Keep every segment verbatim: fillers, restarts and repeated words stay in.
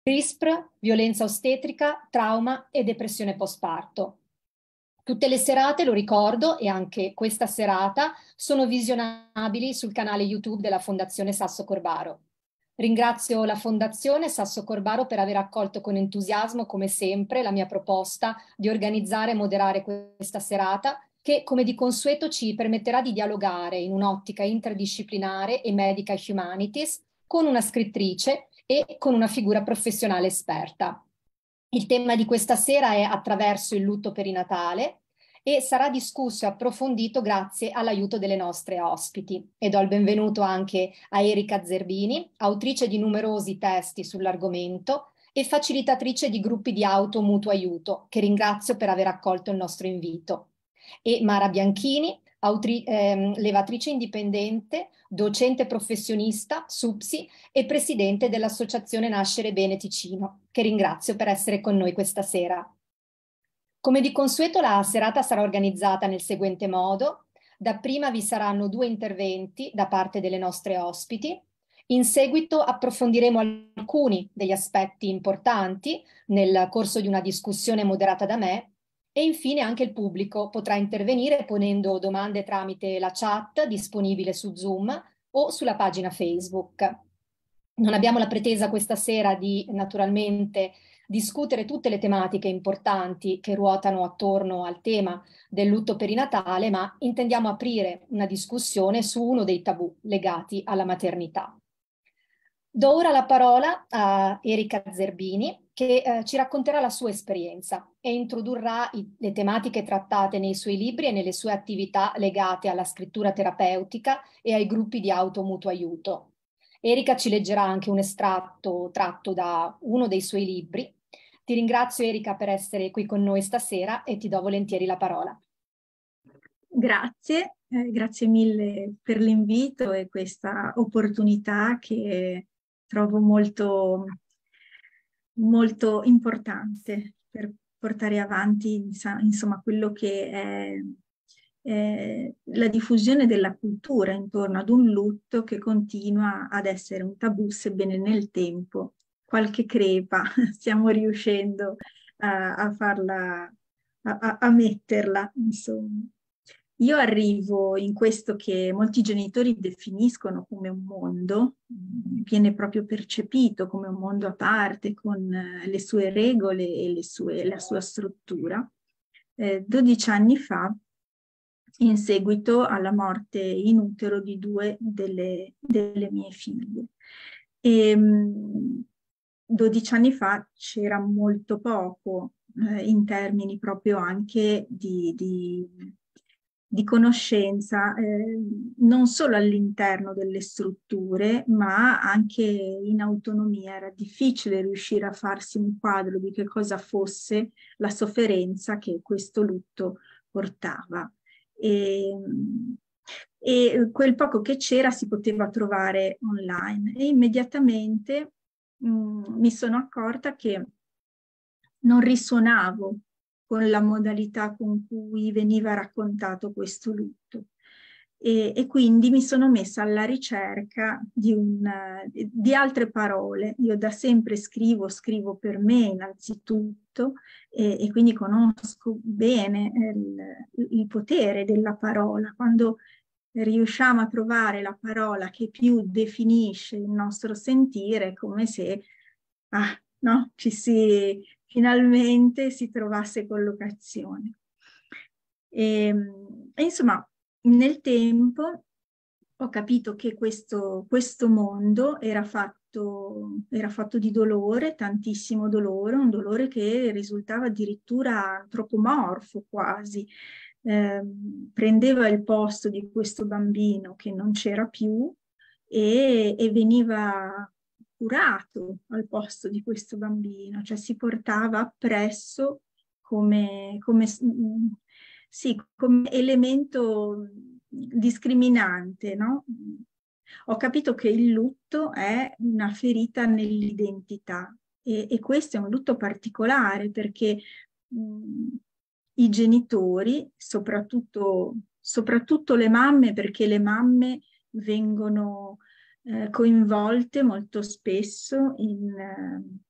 R I S P R, violenza ostetrica, trauma e depressione postparto. Tutte le serate, lo ricordo, e anche questa serata, sono visionabili sul canale YouTube della Fondazione Sasso Corbaro. Ringrazio la Fondazione Sasso Corbaro per aver accolto con entusiasmo, come sempre, la mia proposta di organizzare e moderare questa serata, che, come di consueto, ci permetterà di dialogare in un'ottica interdisciplinare e medical humanities con una scrittrice e con una figura professionale esperta. Il tema di questa sera è attraverso il lutto perinatale e sarà discusso e approfondito grazie all'aiuto delle nostre ospiti. E do il benvenuto anche a Erika Zerbini, autrice di numerosi testi sull'argomento e facilitatrice di gruppi di auto mutuo aiuto, che ringrazio per aver accolto il nostro invito. E Mara Bianchini, autri- ehm, levatrice indipendente, docente professionista, SUPSI e presidente dell'Associazione Nascere Bene Ticino, che ringrazio per essere con noi questa sera. Come di consueto, la serata sarà organizzata nel seguente modo. Dapprima vi saranno due interventi da parte delle nostre ospiti. In seguito approfondiremo alcuni degli aspetti importanti nel corso di una discussione moderata da me. E infine anche il pubblico potrà intervenire ponendo domande tramite la chat disponibile su Zoom o sulla pagina Facebook. Non abbiamo la pretesa questa sera di, naturalmente, discutere tutte le tematiche importanti che ruotano attorno al tema del lutto perinatale, ma intendiamo aprire una discussione su uno dei tabù legati alla maternità. Do ora la parola a Erika Zerbini, che eh, ci racconterà la sua esperienza e introdurrà i, le tematiche trattate nei suoi libri e nelle sue attività legate alla scrittura terapeutica e ai gruppi di auto mutuo aiuto. Erika ci leggerà anche un estratto tratto da uno dei suoi libri. Ti ringrazio, Erika, per essere qui con noi stasera e ti do volentieri la parola. Grazie, eh, grazie mille per l'invito e questa opportunità che trovo molto, molto importante per portare avanti, insomma, quello che è, è la diffusione della cultura intorno ad un lutto che continua ad essere un tabù, sebbene nel tempo qualche crepa stiamo riuscendo a, a farla, a, a metterla, insomma. Io arrivo in questo che molti genitori definiscono come un mondo, viene proprio percepito come un mondo a parte, con le sue regole e le sue, la sua struttura, eh, dodici anni fa, in seguito alla morte in utero di due delle, delle mie figlie. E, dodici anni fa c'era molto poco eh, in termini proprio anche di... di di conoscenza, eh, non solo all'interno delle strutture, ma anche in autonomia. Era difficile riuscire a farsi un quadro di che cosa fosse la sofferenza che questo lutto portava. E, e quel poco che c'era si poteva trovare online e immediatamente mh, mi sono accorta che non risuonavo con la modalità con cui veniva raccontato questo lutto. E, e quindi mi sono messa alla ricerca di, un, di altre parole. Io da sempre scrivo, scrivo per me innanzitutto, e, e quindi conosco bene il, il potere della parola. Quando riusciamo a trovare la parola che più definisce il nostro sentire, è come se ah, no, ci si finalmente si trovasse collocazione. E, e insomma, nel tempo ho capito che questo, questo mondo era fatto, era fatto di dolore, tantissimo dolore, un dolore che risultava addirittura antropomorfo quasi. Eh, prendeva il posto di questo bambino che non c'era più e, e veniva curato al posto di questo bambino, cioè si portava appresso come, come, sì, come elemento discriminante, no? Ho capito che il lutto è una ferita nell'identità e, e questo è un lutto particolare perché mh, i genitori, soprattutto, soprattutto le mamme, perché le mamme vengono eh, coinvolte molto spesso in,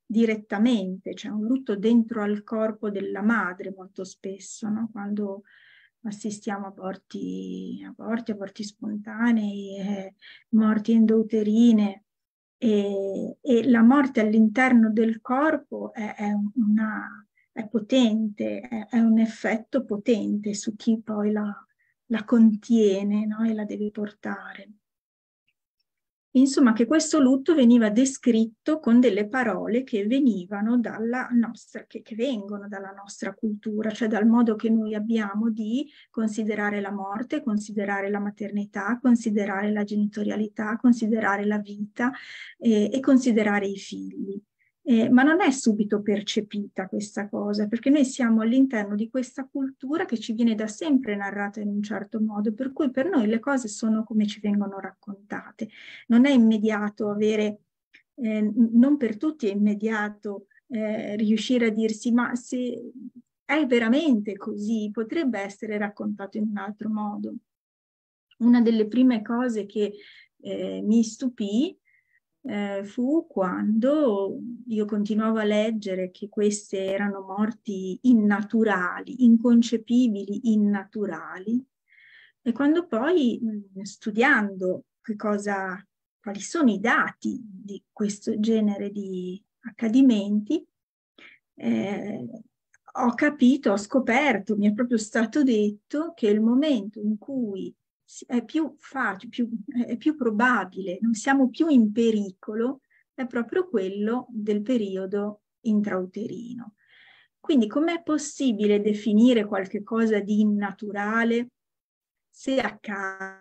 direttamente, c'è un lutto dentro al corpo della madre molto spesso, no? Quando assistiamo a aborti, aborti, aborti spontanei, eh, morti endouterine, e, e la morte all'interno del corpo è, è, una, è potente, è, è un effetto potente su chi poi la, la contiene, no? E la deve portare. Insomma, che questo lutto veniva descritto con delle parole che venivano dalla nostra, che, che vengono dalla nostra cultura, cioè dal modo che noi abbiamo di considerare la morte, considerare la maternità, considerare la genitorialità, considerare la vita eh, e considerare i figli. Eh, ma non è subito percepita questa cosa, perché noi siamo all'interno di questa cultura che ci viene da sempre narrata in un certo modo, per cui per noi le cose sono come ci vengono raccontate. Non è immediato avere, eh, non per tutti è immediato eh, riuscire a dirsi ma se è veramente così, potrebbe essere raccontato in un altro modo. Una delle prime cose che eh, mi stupì eh, fu quando io continuavo a leggere che queste erano morti innaturali, inconcepibili, innaturali, e quando poi mh, studiando che cosa, quali sono i dati di questo genere di accadimenti, eh, ho capito, ho scoperto, mi è proprio stato detto che il momento in cui è più facile, più, è più probabile, non siamo più in pericolo, è proprio quello del periodo intrauterino. Quindi com'è possibile definire qualche cosa di innaturale se accade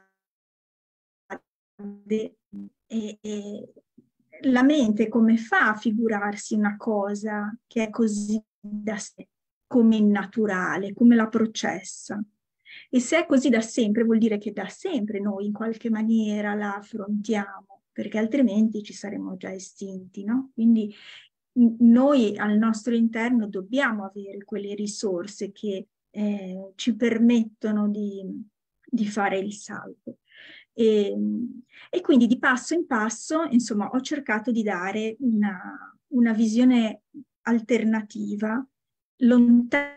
e, e la mente come fa a figurarsi una cosa che è così da sé, come innaturale, come la processa? E se è così da sempre, vuol dire che da sempre noi in qualche maniera la affrontiamo, perché altrimenti ci saremmo già estinti, no? Quindi noi al nostro interno dobbiamo avere quelle risorse che eh, ci permettono di, di fare il salto. E, e quindi di passo in passo, insomma, ho cercato di dare una, una visione alternativa, lontana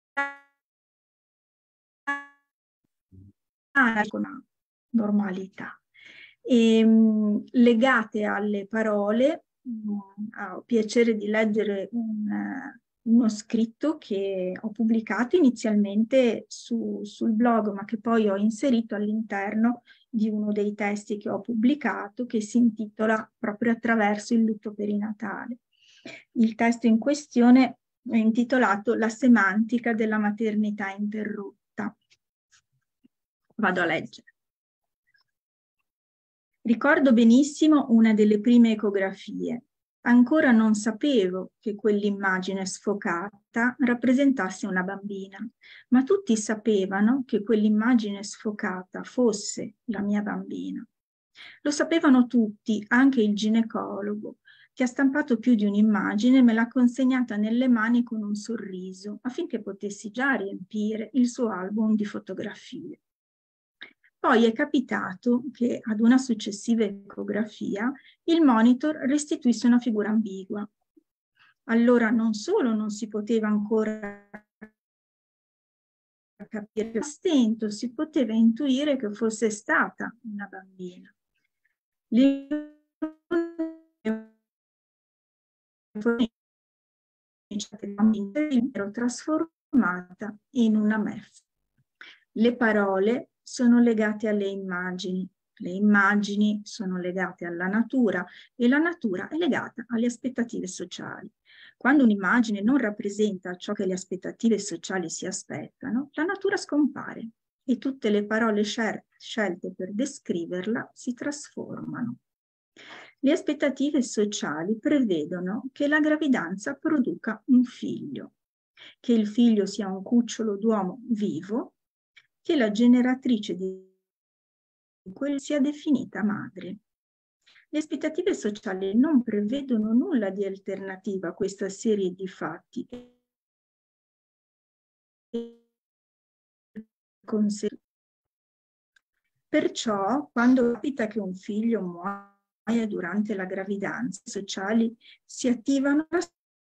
con la normalità. E, mh, legate alle parole, mh, ho piacere di leggere un, uno scritto che ho pubblicato inizialmente su, sul blog, ma che poi ho inserito all'interno di uno dei testi che ho pubblicato, che si intitola Proprio attraverso il lutto perinatale. Il testo in questione è intitolato La semantica della maternità interrotta. Vado a leggere. Ricordo benissimo una delle prime ecografie. Ancora non sapevo che quell'immagine sfocata rappresentasse una bambina, ma tutti sapevano che quell'immagine sfocata fosse la mia bambina. Lo sapevano tutti, anche il ginecologo, che ha stampato più di un'immagine e me l'ha consegnata nelle mani con un sorriso, affinché potessi già riempire il suo album di fotografie. Poi è capitato che ad una successiva ecografia il monitor restituisse una figura ambigua. Allora non solo non si poteva ancora capire, a stento si poteva intuire che fosse stata una bambina. Ero trasformata in una M E F. Le parole sono legate alle immagini, le immagini sono legate alla natura e la natura è legata alle aspettative sociali. Quando un'immagine non rappresenta ciò che le aspettative sociali si aspettano, la natura scompare e tutte le parole scelte per descriverla si trasformano. Le aspettative sociali prevedono che la gravidanza produca un figlio, che il figlio sia un cucciolo d'uomo vivo, che la generatrice di quello sia definita madre. Le aspettative sociali non prevedono nulla di alternativa a questa serie di fatti. Perciò, quando capita che un figlio muore durante la gravidanza sociali si attivano la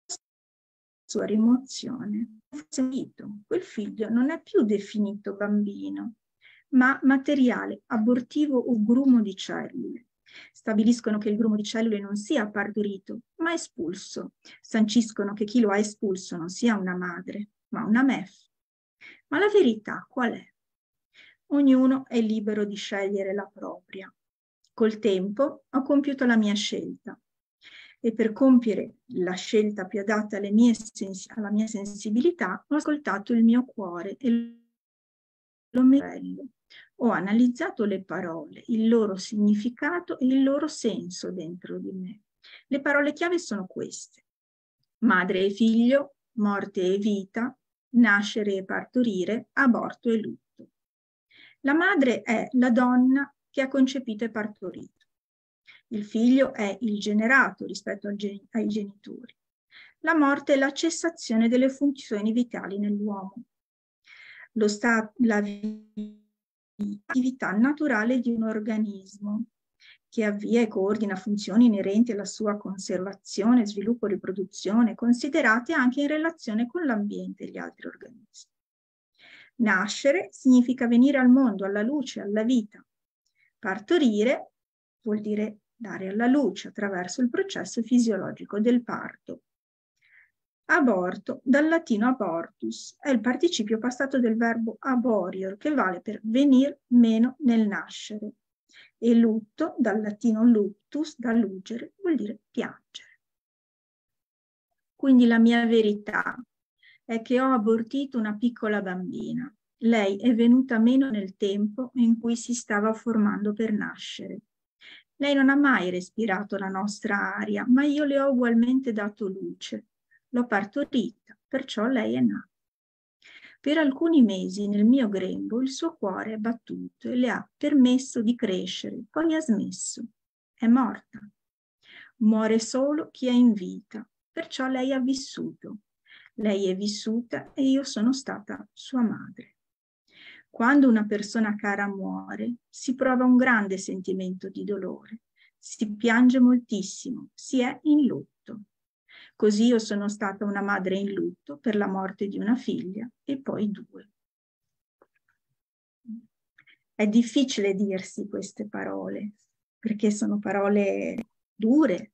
sua rimozione. Quel figlio non è più definito bambino, ma materiale abortivo o grumo di cellule. Stabiliscono che il grumo di cellule non sia partorito, ma espulso. Sanciscono che chi lo ha espulso non sia una madre, ma una M E F. Ma la verità qual è? Ognuno è libero di scegliere la propria. Col tempo ho compiuto la mia scelta e per compiere la scelta più adatta alle mie sens- alla mia sensibilità ho ascoltato il mio cuore e lo meglio. Ho analizzato le parole, il loro significato e il loro senso dentro di me. Le parole chiave sono queste: madre e figlio, morte e vita, nascere e partorire, aborto e lutto. La madre è la donna che ha concepito e partorito. Il figlio è il generato rispetto al gen- ai genitori. La morte è la cessazione delle funzioni vitali nell'uomo. Lo sta- la attività naturale di un organismo che avvia e coordina funzioni inerenti alla sua conservazione, sviluppo e riproduzione, considerate anche in relazione con l'ambiente e gli altri organismi. Nascere significa venire al mondo, alla luce, alla vita. Partorire vuol dire dare alla luce attraverso il processo fisiologico del parto. Aborto, dal latino abortus, è il participio passato del verbo aborior, che vale per venir meno nel nascere. E lutto, dal latino luctus, da lugere, vuol dire piangere. Quindi la mia verità è che ho abortito una piccola bambina. Lei è venuta meno nel tempo in cui si stava formando per nascere. Lei non ha mai respirato la nostra aria, ma io le ho ugualmente dato luce. L'ho partorita, perciò lei è nata. Per alcuni mesi nel mio grembo il suo cuore è battuto e le ha permesso di crescere, poi ha smesso. È morta. Muore solo chi è in vita, perciò lei ha vissuto. Lei è vissuta e io sono stata sua madre. Quando una persona cara muore, si prova un grande sentimento di dolore, si piange moltissimo, si è in lutto. Così io sono stata una madre in lutto per la morte di una figlia e poi due. È difficile dirsi queste parole, perché sono parole dure,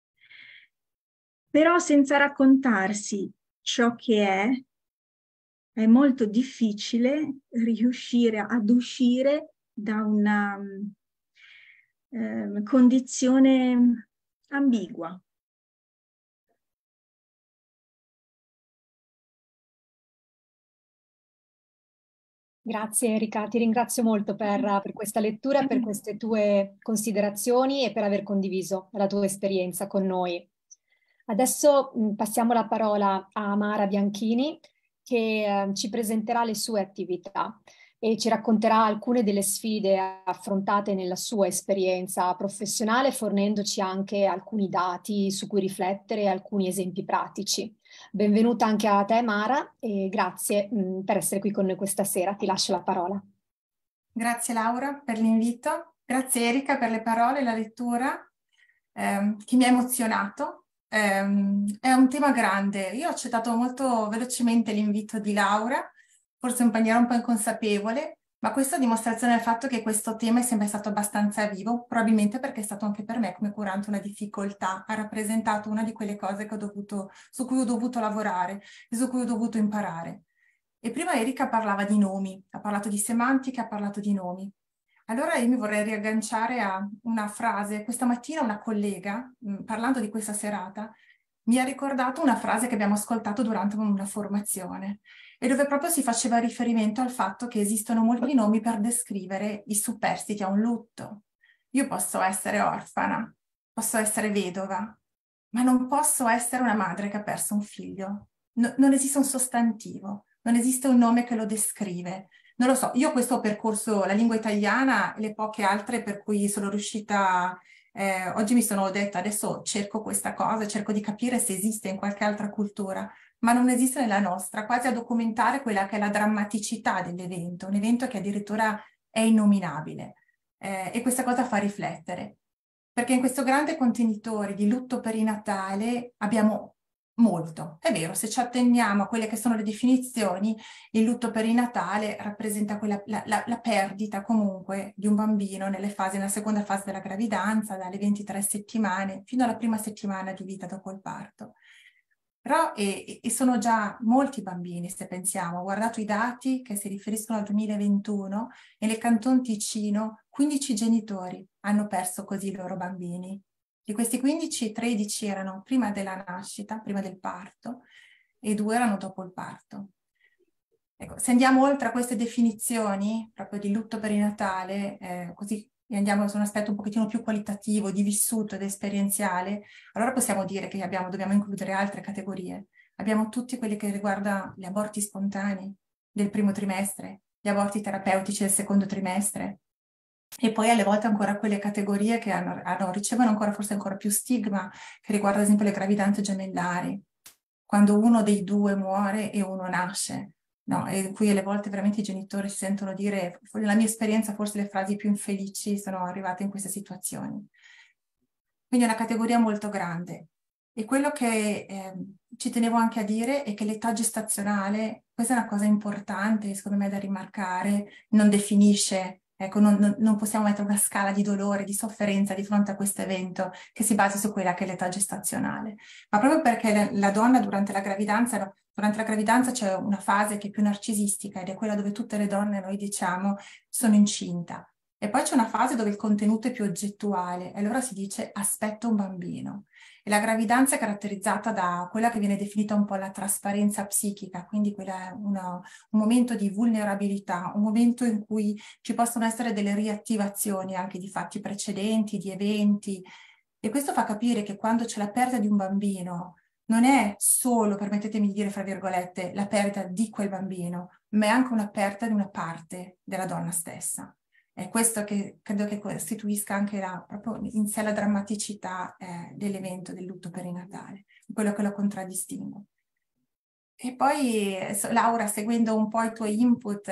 però senza raccontarsi ciò che è, è molto difficile riuscire ad uscire da una eh, condizione ambigua. Grazie Erika, ti ringrazio molto per, per questa lettura, per queste tue considerazioni e per aver condiviso la tua esperienza con noi. Adesso mh, passiamo la parola a Mara Bianchini che eh, ci presenterà le sue attività e ci racconterà alcune delle sfide affrontate nella sua esperienza professionale, fornendoci anche alcuni dati su cui riflettere e alcuni esempi pratici. Benvenuta anche a te Mara e grazie mh, per essere qui con noi questa sera. Ti lascio la parola. Grazie Laura per l'invito, grazie Erika per le parole e la lettura ehm, che mi ha emozionato. Ehm, è un tema grande, io ho accettato molto velocemente l'invito di Laura, forse in maniera un po' inconsapevole, ma questo è dimostrazione del fatto che questo tema è sempre stato abbastanza vivo, probabilmente perché è stato anche per me come curante una difficoltà, ha rappresentato una di quelle cose che ho dovuto, su cui ho dovuto lavorare e su cui ho dovuto imparare. E prima Erika parlava di nomi, ha parlato di semantica, ha parlato di nomi. Allora io mi vorrei riagganciare a una frase. Questa mattina una collega, mh, parlando di questa serata, mi ha ricordato una frase che abbiamo ascoltato durante una formazione e dove proprio si faceva riferimento al fatto che esistono molti nomi per descrivere i superstiti a un lutto. Io posso essere orfana, posso essere vedova, ma non posso essere una madre che ha perso un figlio. No, non esiste un sostantivo, non esiste un nome che lo descrive. Non lo so, io questo ho percorso la lingua italiana e le poche altre per cui sono riuscita, eh, oggi mi sono detta adesso cerco questa cosa, cerco di capire se esiste in qualche altra cultura, ma non esiste nella nostra, quasi a documentare quella che è la drammaticità dell'evento, un evento che addirittura è innominabile eh, e questa cosa fa riflettere. perché in questo grande contenitore di lutto perinatale abbiamo molto. È vero, se ci atteniamo a quelle che sono le definizioni, il lutto perinatale rappresenta quella, la, la, la perdita comunque di un bambino nelle fasi, nella seconda fase della gravidanza, dalle ventitré settimane fino alla prima settimana di vita dopo il parto. Però e, e sono già molti bambini, se pensiamo. Ho guardato i dati che si riferiscono al duemilaventuno e nel Canton Ticino quindici genitori hanno perso così i loro bambini. Di questi quindici, tredici erano prima della nascita, prima del parto, e due erano dopo il parto. Ecco, se andiamo oltre a queste definizioni, proprio di lutto perinatale, eh, così andiamo su un aspetto un pochettino più qualitativo, di vissuto ed esperienziale, allora possiamo dire che abbiamo, dobbiamo includere altre categorie. Abbiamo tutti quelli che riguardano gli aborti spontanei del primo trimestre, gli aborti terapeutici del secondo trimestre, e poi alle volte ancora quelle categorie che hanno, hanno, ricevono ancora forse ancora più stigma, che riguarda ad esempio le gravidanze gemellari, quando uno dei due muore e uno nasce, no? E in cui alle volte veramente i genitori si sentono dire, nella mia esperienza forse le frasi più infelici sono arrivate in queste situazioni. Quindi è una categoria molto grande. E quello che eh, ci tenevo anche a dire è che l'età gestazionale, questa è una cosa importante, secondo me da rimarcare, non definisce. Ecco, non, non, non possiamo mettere una scala di dolore, di sofferenza di fronte a questo evento che si basa su quella che è l'età gestazionale. Ma proprio perché la, la donna durante la gravidanza, durante la gravidanza c'è una fase che è più narcisistica ed è quella dove tutte le donne, noi diciamo, sono incinta. E poi c'è una fase dove il contenuto è più oggettuale e allora si dice aspetto un bambino. E la gravidanza è caratterizzata da quella che viene definita un po' la trasparenza psichica, quindi quella è una, un momento di vulnerabilità, un momento in cui ci possono essere delle riattivazioni anche di fatti precedenti, di eventi, e questo fa capire che quando c'è la perdita di un bambino non è solo, permettetemi di dire fra virgolette, la perdita di quel bambino, ma è anche una perdita di una parte della donna stessa. È questo che credo che costituisca anche la, proprio in sé la drammaticità eh, dell'evento del lutto perinatale, quello che lo contraddistingue. E poi, Laura, seguendo un po' i tuoi input,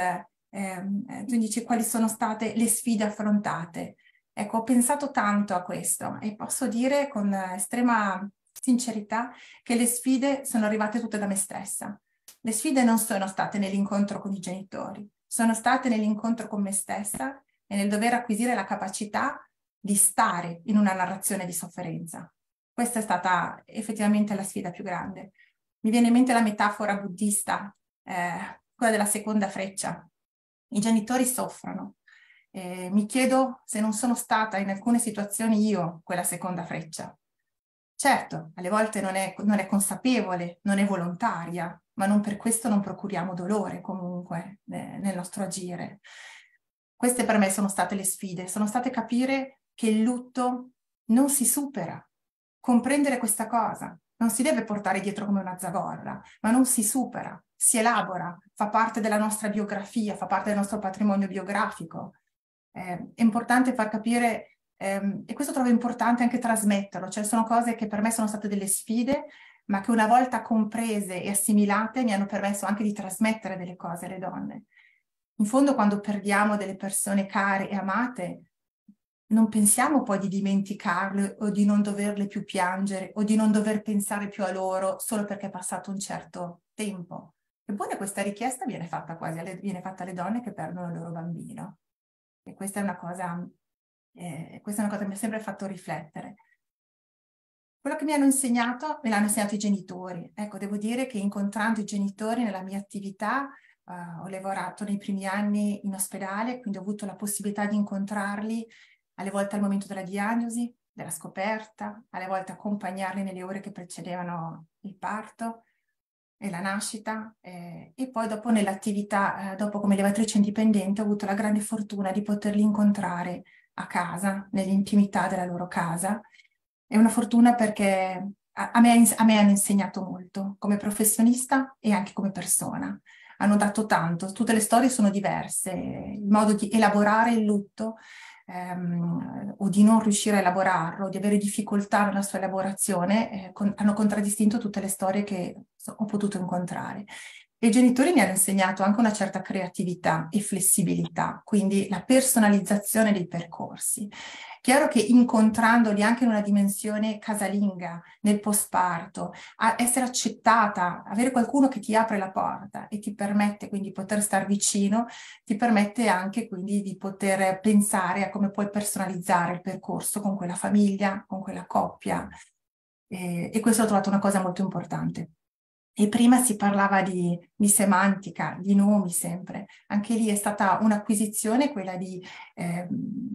eh, tu dici quali sono state le sfide affrontate. Ecco, ho pensato tanto a questo e posso dire con estrema sincerità che le sfide sono arrivate tutte da me stessa. Le sfide non sono state nell'incontro con i genitori, sono state nell'incontro con me stessa e nel dover acquisire la capacità di stare in una narrazione di sofferenza. Questa è stata effettivamente la sfida più grande. Mi viene in mente la metafora buddista, eh, quella della seconda freccia. I genitori soffrono. Eh, mi chiedo se non sono stata in alcune situazioni io quella seconda freccia. Certo, alle volte non è, non è consapevole, non è volontaria, ma non per questo non procuriamo dolore comunque eh, nel nostro agire. Queste per me sono state le sfide, sono state capire che il lutto non si supera, comprendere questa cosa, non si deve portare dietro come una zavorra, ma non si supera, si elabora, fa parte della nostra biografia, fa parte del nostro patrimonio biografico. Eh, è importante far capire, ehm, e questo trovo importante anche trasmetterlo, cioè sono cose che per me sono state delle sfide, ma che una volta comprese e assimilate mi hanno permesso anche di trasmettere delle cose alle donne. In fondo, quando perdiamo delle persone care e amate, non pensiamo poi di dimenticarle o di non doverle più piangere o di non dover pensare più a loro solo perché è passato un certo tempo. Eppure questa richiesta viene fatta quasi alle, viene fatta alle donne che perdono il loro bambino. E questa è una cosa, eh, questa è una cosa che mi ha sempre fatto riflettere. Quello che mi hanno insegnato, me l'hanno insegnato i genitori. Ecco, devo dire che incontrando i genitori nella mia attività, Uh, ho lavorato nei primi anni in ospedale, quindi ho avuto la possibilità di incontrarli alle volte al momento della diagnosi, della scoperta, alle volte accompagnarli nelle ore che precedevano il parto e la nascita, eh, e poi dopo nell'attività, eh, dopo come levatrice indipendente, ho avuto la grande fortuna di poterli incontrare a casa, nell'intimità della loro casa. È una fortuna perché a, a, me, a me hanno insegnato molto come professionista e anche come persona. Hanno dato tanto, tutte le storie sono diverse, il modo di elaborare il lutto ehm, o di non riuscire a elaborarlo, di avere difficoltà nella sua elaborazione, eh, con, hanno contraddistinto tutte le storie che ho potuto incontrare. E i genitori mi hanno insegnato anche una certa creatività e flessibilità, quindi la personalizzazione dei percorsi. Chiaro che incontrandoli anche in una dimensione casalinga, nel postparto, a essere accettata, avere qualcuno che ti apre la porta e ti permette quindi di poter star vicino, ti permette anche quindi di poter pensare a come puoi personalizzare il percorso con quella famiglia, con quella coppia. E, e questo l'ho trovato una cosa molto importante. E prima si parlava di, di semantica, di nomi sempre. Anche lì è stata un'acquisizione quella di eh,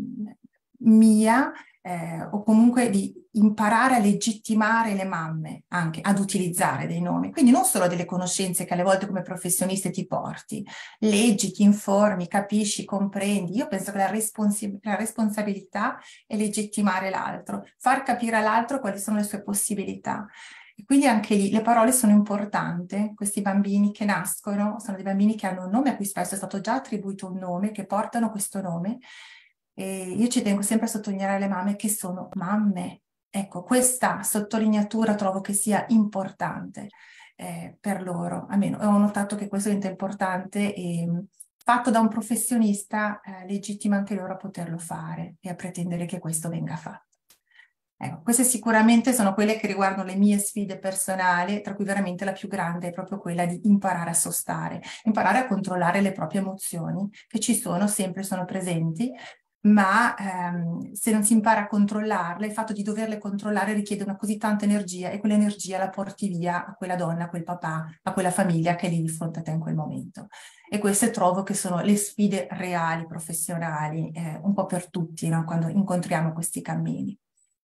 mia, eh, o comunque di imparare a legittimare le mamme anche ad utilizzare dei nomi. Quindi non solo delle conoscenze che alle volte come professioniste ti porti, leggi, ti informi, capisci, comprendi. Io penso che la, responsi- la responsabilità è legittimare l'altro, far capire all'altro quali sono le sue possibilità. E quindi anche lì le parole sono importanti. Questi bambini che nascono sono dei bambini che hanno un nome a cui spesso è stato già attribuito un nome, che portano questo nome. E io ci tengo sempre a sottolineare alle mamme che sono mamme. Ecco, questa sottolineatura trovo che sia importante eh, per loro. Almeno ho notato che questo diventa importante e fatto da un professionista eh, legittima anche loro a poterlo fare e a pretendere che questo venga fatto. Ecco, queste sicuramente sono quelle che riguardano le mie sfide personali, tra cui veramente la più grande è proprio quella di imparare a sostare, imparare a controllare le proprie emozioni, che ci sono, sempre sono presenti, ma ehm, se non si impara a controllarle, il fatto di doverle controllare richiede una così tanta energia e quell'energia la porti via a quella donna, a quel papà, a quella famiglia che è lì di fronte a te in quel momento. E queste trovo che sono le sfide reali, professionali, eh, un po' per tutti, no? Quando incontriamo questi cammini.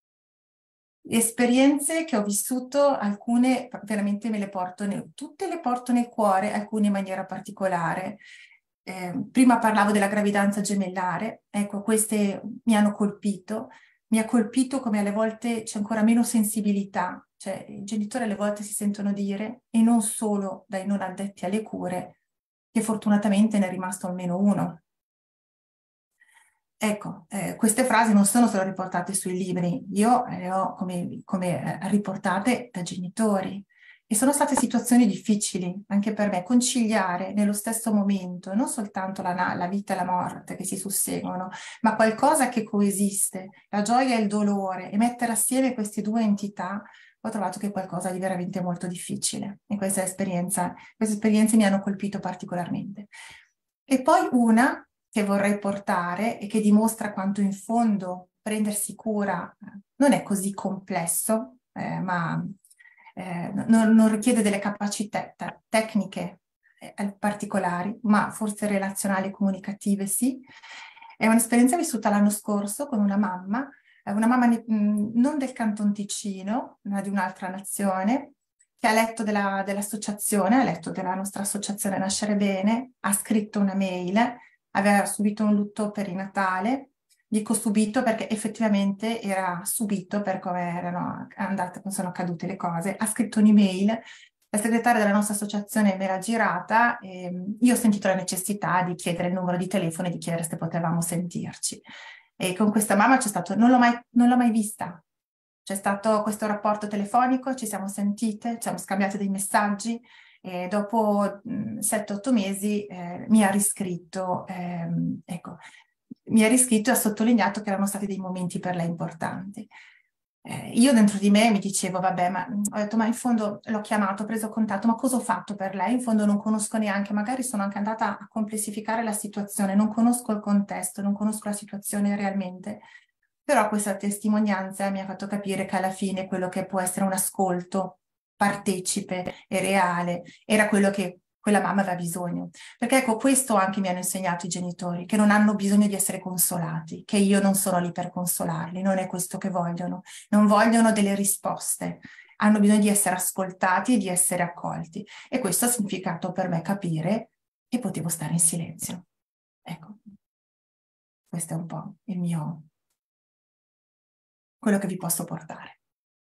Esperienze che ho vissuto, alcune veramente me le porto, nel, tutte le porto nel cuore, alcune in maniera particolare. Eh, prima parlavo della gravidanza gemellare, ecco, queste mi hanno colpito, mi ha colpito come alle volte c'è ancora meno sensibilità, cioè i genitori alle volte si sentono dire, e non solo dai non addetti alle cure, che fortunatamente ne è rimasto almeno uno. Ecco, eh, queste frasi non sono solo riportate sui libri, io le ho come, come eh, riportate da genitori e sono state situazioni difficili anche per me, conciliare nello stesso momento non soltanto la, la vita e la morte che si susseguono, ma qualcosa che coesiste, la gioia e il dolore, e mettere assieme queste due entità, ho trovato che è qualcosa di veramente molto difficile e questa esperienza, queste esperienze mi hanno colpito particolarmente. E poi una che vorrei portare e che dimostra quanto in fondo prendersi cura non è così complesso, eh, ma eh, non, non richiede delle capacità te- tecniche eh, particolari, ma forse relazionali e comunicative sì. È un'esperienza vissuta l'anno scorso con una mamma, eh, una mamma mh, non del Canton Ticino, ma di un'altra nazione, che ha letto della, dell'associazione, ha letto della nostra associazione Nascere Bene, ha scritto una mail, aveva subito un lutto perinatale, dico subito perché effettivamente era subito per come erano andate, sono accadute le cose, ha scritto un'email, la segretaria della nostra associazione me l'ha girata e io ho sentito la necessità di chiedere il numero di telefono e di chiedere se potevamo sentirci. E con questa mamma c'è stato, non l'ho mai, non l'ho mai vista, c'è stato questo rapporto telefonico, ci siamo sentite, ci siamo scambiate dei messaggi e dopo sette otto mesi eh, mi ha riscritto, ehm, ecco, mi ha riscritto e ha sottolineato che erano stati dei momenti per lei importanti. Eh, io dentro di me mi dicevo, vabbè, ma ho detto, ma in fondo l'ho chiamato, ho preso contatto, ma cosa ho fatto per lei? In fondo non conosco neanche, magari sono anche andata a complessificare la situazione, non conosco il contesto, non conosco la situazione realmente. Però questa testimonianza mi ha fatto capire che alla fine quello che può essere un ascolto partecipe e reale era quello che quella mamma aveva bisogno. Perché ecco, questo anche mi hanno insegnato i genitori, che non hanno bisogno di essere consolati, che io non sono lì per consolarli, non è questo che vogliono. Non vogliono delle risposte, hanno bisogno di essere ascoltati e di essere accolti. E questo ha significato per me capire che potevo stare in silenzio. Ecco, questo è un po' il mio... quello che vi posso portare.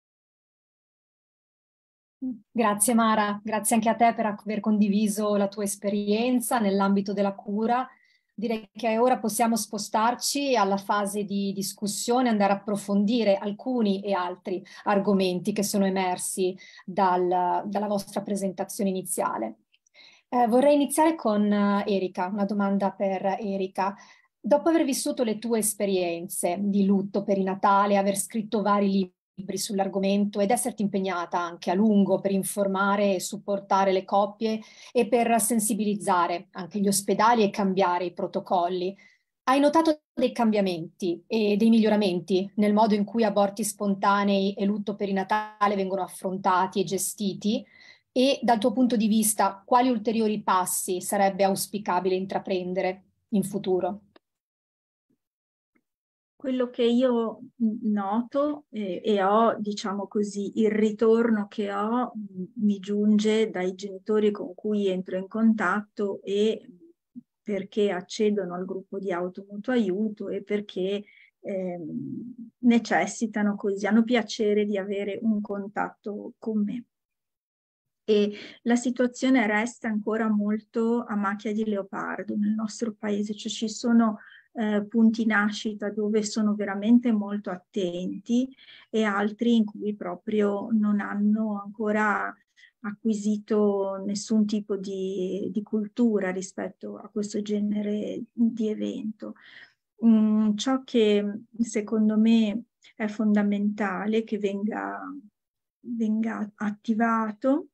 Grazie Mara, grazie anche a te per aver condiviso la tua esperienza nell'ambito della cura. Direi che ora possiamo spostarci alla fase di discussione, andare a approfondire alcuni e altri argomenti che sono emersi dal, dalla vostra presentazione iniziale. Eh, vorrei iniziare con uh, Erika, una domanda per Erika. Dopo aver vissuto le tue esperienze di lutto perinatale, aver scritto vari libri sull'argomento ed esserti impegnata anche a lungo per informare e supportare le coppie e per sensibilizzare anche gli ospedali e cambiare i protocolli, hai notato dei cambiamenti e dei miglioramenti nel modo in cui aborti spontanei e lutto perinatale vengono affrontati e gestiti? E dal tuo punto di vista, quali ulteriori passi sarebbe auspicabile intraprendere in futuro? Quello che io noto eh, e ho, diciamo così, il ritorno che ho mh, mi giunge dai genitori con cui entro in contatto e perché accedono al gruppo di automutuo aiuto e perché eh, necessitano così, hanno piacere di avere un contatto con me. E la situazione resta ancora molto a macchia di leopardo nel nostro paese, cioè ci sono eh, punti nascita dove sono veramente molto attenti e altri in cui proprio non hanno ancora acquisito nessun tipo di, di cultura rispetto a questo genere di evento. Mm, ciò che secondo me è fondamentale che venga, venga attivato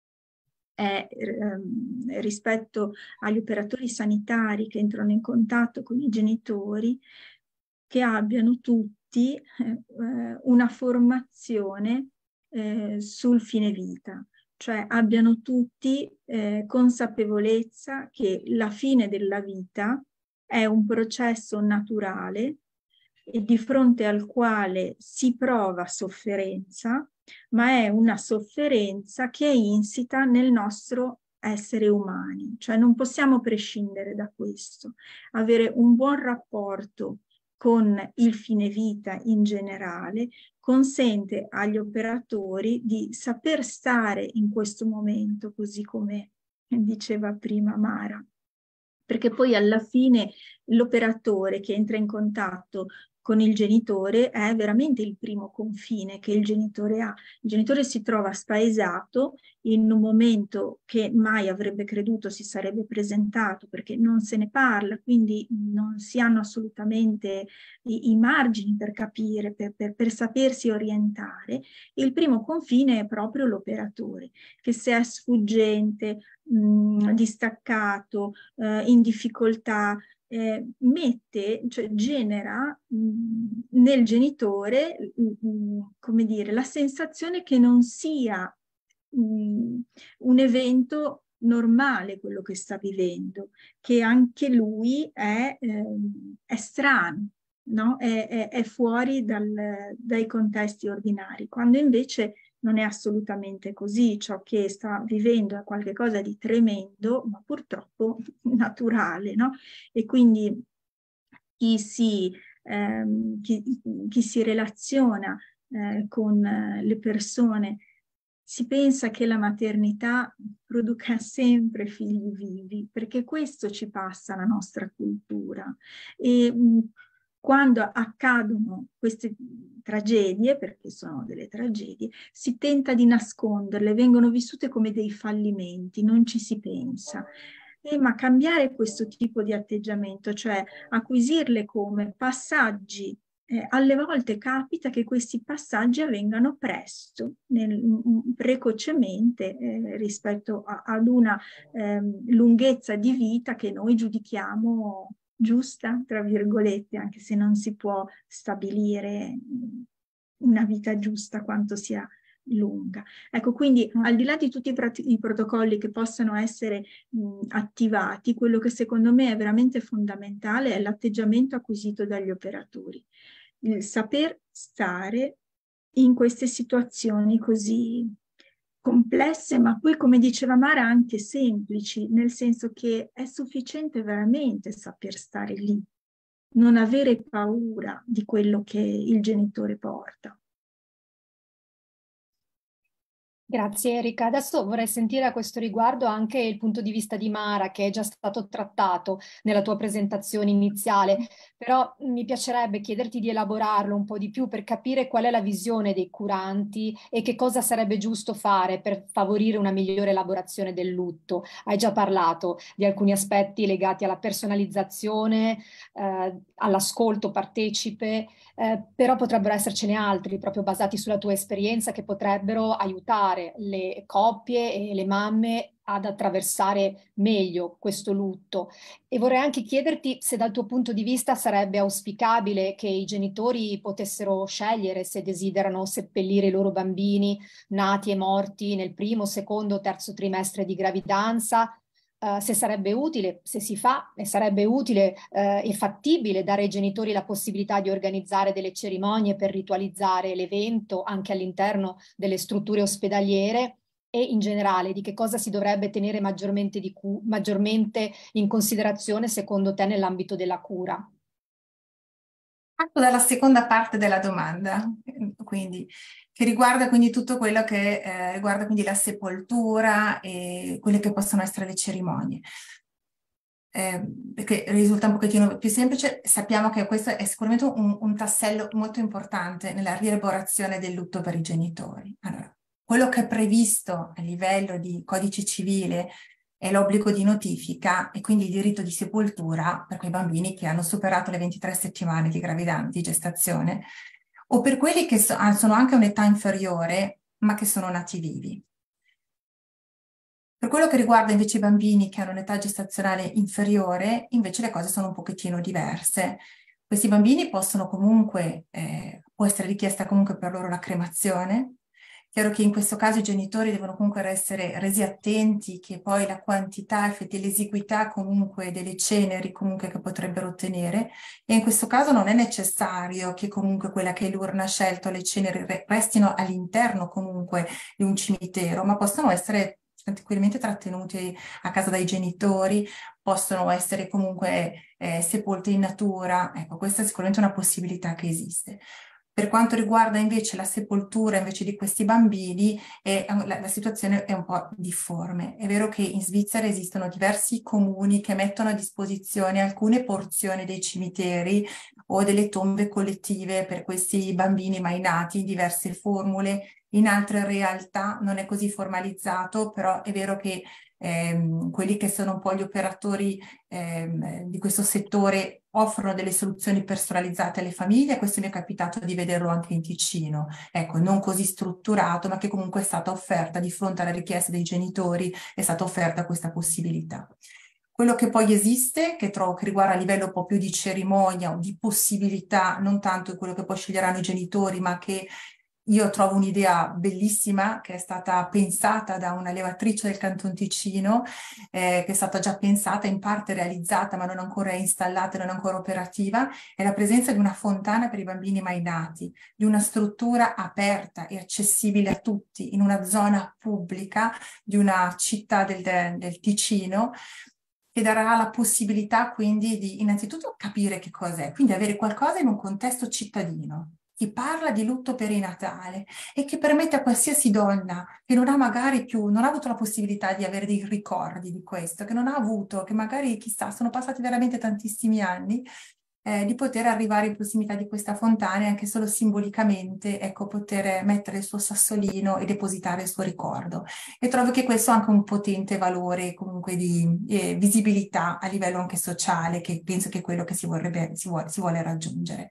è ehm, rispetto agli operatori sanitari che entrano in contatto con i genitori, che abbiano tutti eh, una formazione eh, sul fine vita, cioè abbiano tutti eh, consapevolezza che la fine della vita è un processo naturale e di fronte al quale si prova sofferenza, ma è una sofferenza che è insita nel nostro essere umani, cioè non possiamo prescindere da questo. Avere un buon rapporto con il fine vita in generale consente agli operatori di saper stare in questo momento, così come diceva prima Mara, perché poi alla fine l'operatore che entra in contatto con il genitore è veramente il primo confine che il genitore ha. Il genitore si trova spaesato in un momento che mai avrebbe creduto si sarebbe presentato, perché non se ne parla, quindi non si hanno assolutamente i, i margini per capire, per, per, per sapersi orientare. Il primo confine è proprio l'operatore, che se è sfuggente, mh, distaccato, eh, in difficoltà, Eh, mette, cioè genera mh, nel genitore, mh, come dire, la sensazione che non sia mh, un evento normale quello che sta vivendo, che anche lui è, eh, è strano, no? È, è, è fuori dal, dai contesti ordinari, quando invece non è assolutamente così. Ciò che sta vivendo è qualcosa di tremendo, ma purtroppo naturale, no? E quindi chi si, ehm, chi, chi si relaziona eh, con eh, le persone si pensa che la maternità produca sempre figli vivi, perché questo ci passa la nostra cultura. E mh, quando accadono queste tragedie, perché sono delle tragedie, si tenta di nasconderle, vengono vissute come dei fallimenti, non ci si pensa. Eh, ma cambiare questo tipo di atteggiamento, cioè acquisirle come passaggi, eh, alle volte capita che questi passaggi avvengano presto, nel, precocemente eh, rispetto a, ad una eh, lunghezza di vita che noi giudichiamo giusta, tra virgolette, anche se non si può stabilire una vita giusta quanto sia lunga. Ecco, quindi al di là di tutti i, i protocolli che possono essere mh, attivati, quello che secondo me è veramente fondamentale è l'atteggiamento acquisito dagli operatori, il saper stare in queste situazioni così complesse, ma poi, come diceva Mara, anche semplici, nel senso che è sufficiente veramente saper stare lì, non avere paura di quello che il genitore porta. Grazie Erika. Adesso vorrei sentire a questo riguardo anche il punto di vista di Mara, che è già stato trattato nella tua presentazione iniziale, però mi piacerebbe chiederti di elaborarlo un po' di più per capire qual è la visione dei curanti e che cosa sarebbe giusto fare per favorire una migliore elaborazione del lutto. Hai già parlato di alcuni aspetti legati alla personalizzazione, eh, all'ascolto partecipe, eh, però potrebbero essercene altri, proprio basati sulla tua esperienza, che potrebbero aiutare le coppie e le mamme ad attraversare meglio questo lutto. E vorrei anche chiederti se dal tuo punto di vista sarebbe auspicabile che i genitori potessero scegliere se desiderano seppellire i loro bambini nati e morti nel primo, secondo, terzo trimestre di gravidanza. Uh, se sarebbe utile, se si fa, e sarebbe utile uh, e fattibile dare ai genitori la possibilità di organizzare delle cerimonie per ritualizzare l'evento anche all'interno delle strutture ospedaliere, e in generale di che cosa si dovrebbe tenere maggiormente, di cu- maggiormente in considerazione secondo te nell'ambito della cura. Parto dalla seconda parte della domanda, quindi che riguarda quindi tutto quello che eh, riguarda quindi la sepoltura e quelle che possono essere le cerimonie. Eh, perché risulta un pochettino più semplice, sappiamo che questo è sicuramente un, un tassello molto importante nella rielaborazione del lutto per i genitori. Allora, quello che è previsto a livello di codice civile è l'obbligo di notifica e quindi il diritto di sepoltura per quei bambini che hanno superato le ventitré settimane di gravidanza, di gestazione, o per quelli che so, sono anche a un'età inferiore ma che sono nati vivi. Per quello che riguarda invece i bambini che hanno un'età gestazionale inferiore, invece le cose sono un pochettino diverse. Questi bambini possono comunque, eh, può essere richiesta comunque per loro la cremazione. Chiaro che in questo caso i genitori devono comunque essere resi attenti che poi la quantità e l'esiguità comunque delle ceneri comunque che potrebbero ottenere, e in questo caso non è necessario che comunque quella che è l'urna scelta, le ceneri restino all'interno comunque di un cimitero, ma possono essere tranquillamente trattenuti a casa dai genitori, possono essere comunque eh, sepolte in natura. Ecco, questa è sicuramente una possibilità che esiste. Per quanto riguarda invece la sepoltura invece di questi bambini, eh, la, la situazione è un po' difforme. È vero che in Svizzera esistono diversi comuni che mettono a disposizione alcune porzioni dei cimiteri o delle tombe collettive per questi bambini mai nati in diverse formule. In altre realtà non è così formalizzato, però è vero che ehm, quelli che sono un po' gli operatori ehm, di questo settore offrono delle soluzioni personalizzate alle famiglie. Questo mi è capitato di vederlo anche in Ticino, ecco, non così strutturato, ma che comunque è stata offerta di fronte alla richiesta dei genitori, è stata offerta questa possibilità. Quello che poi esiste, che trovo che riguarda a livello un po' più di cerimonia o di possibilità, non tanto quello che poi sceglieranno i genitori, ma che io trovo un'idea bellissima che è stata pensata da una levatrice del Canton Ticino, eh, che è stata già pensata, in parte realizzata, ma non ancora installata, non ancora operativa, è la presenza di una fontana per i bambini mai nati, di una struttura aperta e accessibile a tutti, in una zona pubblica di una città del, del Ticino, che darà la possibilità quindi di innanzitutto capire che cos'è, quindi avere qualcosa in un contesto cittadino. Chi parla di lutto perinatale e che permette a qualsiasi donna che non ha magari più, non ha avuto la possibilità di avere dei ricordi di questo, che non ha avuto, che magari chissà sono passati veramente tantissimi anni, eh, di poter arrivare in prossimità di questa fontana e anche solo simbolicamente, ecco, poter mettere il suo sassolino e depositare il suo ricordo. E trovo che questo ha anche un potente valore comunque di eh, visibilità a livello anche sociale, che penso che è quello che si, vorrebbe, si, vuole, si vuole raggiungere.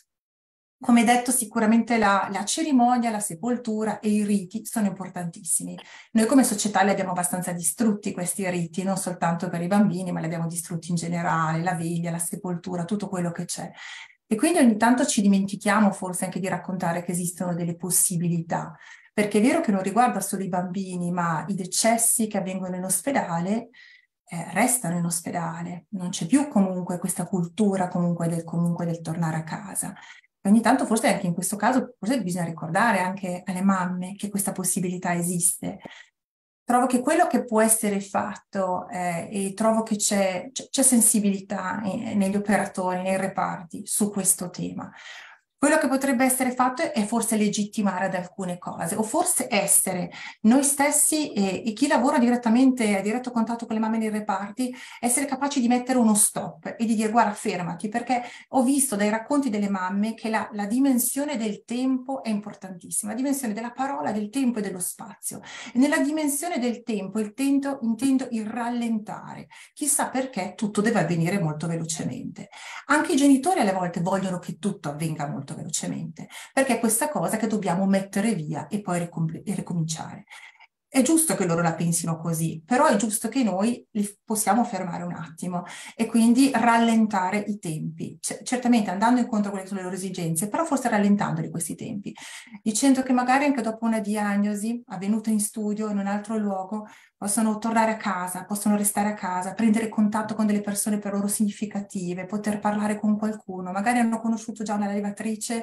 Come detto, sicuramente la, la cerimonia, la sepoltura e i riti sono importantissimi. Noi come società li abbiamo abbastanza distrutti questi riti, non soltanto per i bambini, ma li abbiamo distrutti in generale, la veglia, la sepoltura, tutto quello che c'è. E quindi ogni tanto ci dimentichiamo forse anche di raccontare che esistono delle possibilità, perché è vero che non riguarda solo i bambini, ma i decessi che avvengono in ospedale eh, restano in ospedale, non c'è più comunque questa cultura comunque del, comunque del tornare a casa. Ogni tanto forse anche in questo caso forse bisogna ricordare anche alle mamme che questa possibilità esiste. Trovo che quello che può essere fatto eh, e trovo che c'è sensibilità eh, negli operatori, nei reparti su questo tema. Quello che potrebbe essere fatto è forse legittimare ad alcune cose, o forse essere noi stessi e, e chi lavora direttamente, a diretto contatto con le mamme nei reparti, essere capaci di mettere uno stop e di dire guarda fermati, perché ho visto dai racconti delle mamme che la, la dimensione del tempo è importantissima, la dimensione della parola, del tempo e dello spazio. E nella dimensione del tempo il tento, intendo il rallentare, chissà perché tutto deve avvenire molto velocemente. Anche i genitori alle volte vogliono che tutto avvenga molto velocemente, perché è questa cosa che dobbiamo mettere via e poi ricom- e ricominciare. È giusto che loro la pensino così, però è giusto che noi li possiamo fermare un attimo e quindi rallentare i tempi, C- certamente andando incontro a quelle che sono le loro esigenze, però forse rallentandoli questi tempi, dicendo che magari anche dopo una diagnosi avvenuta in studio in un altro luogo possono tornare a casa, possono restare a casa, prendere contatto con delle persone per loro significative, poter parlare con qualcuno, magari hanno conosciuto già una lavoratrice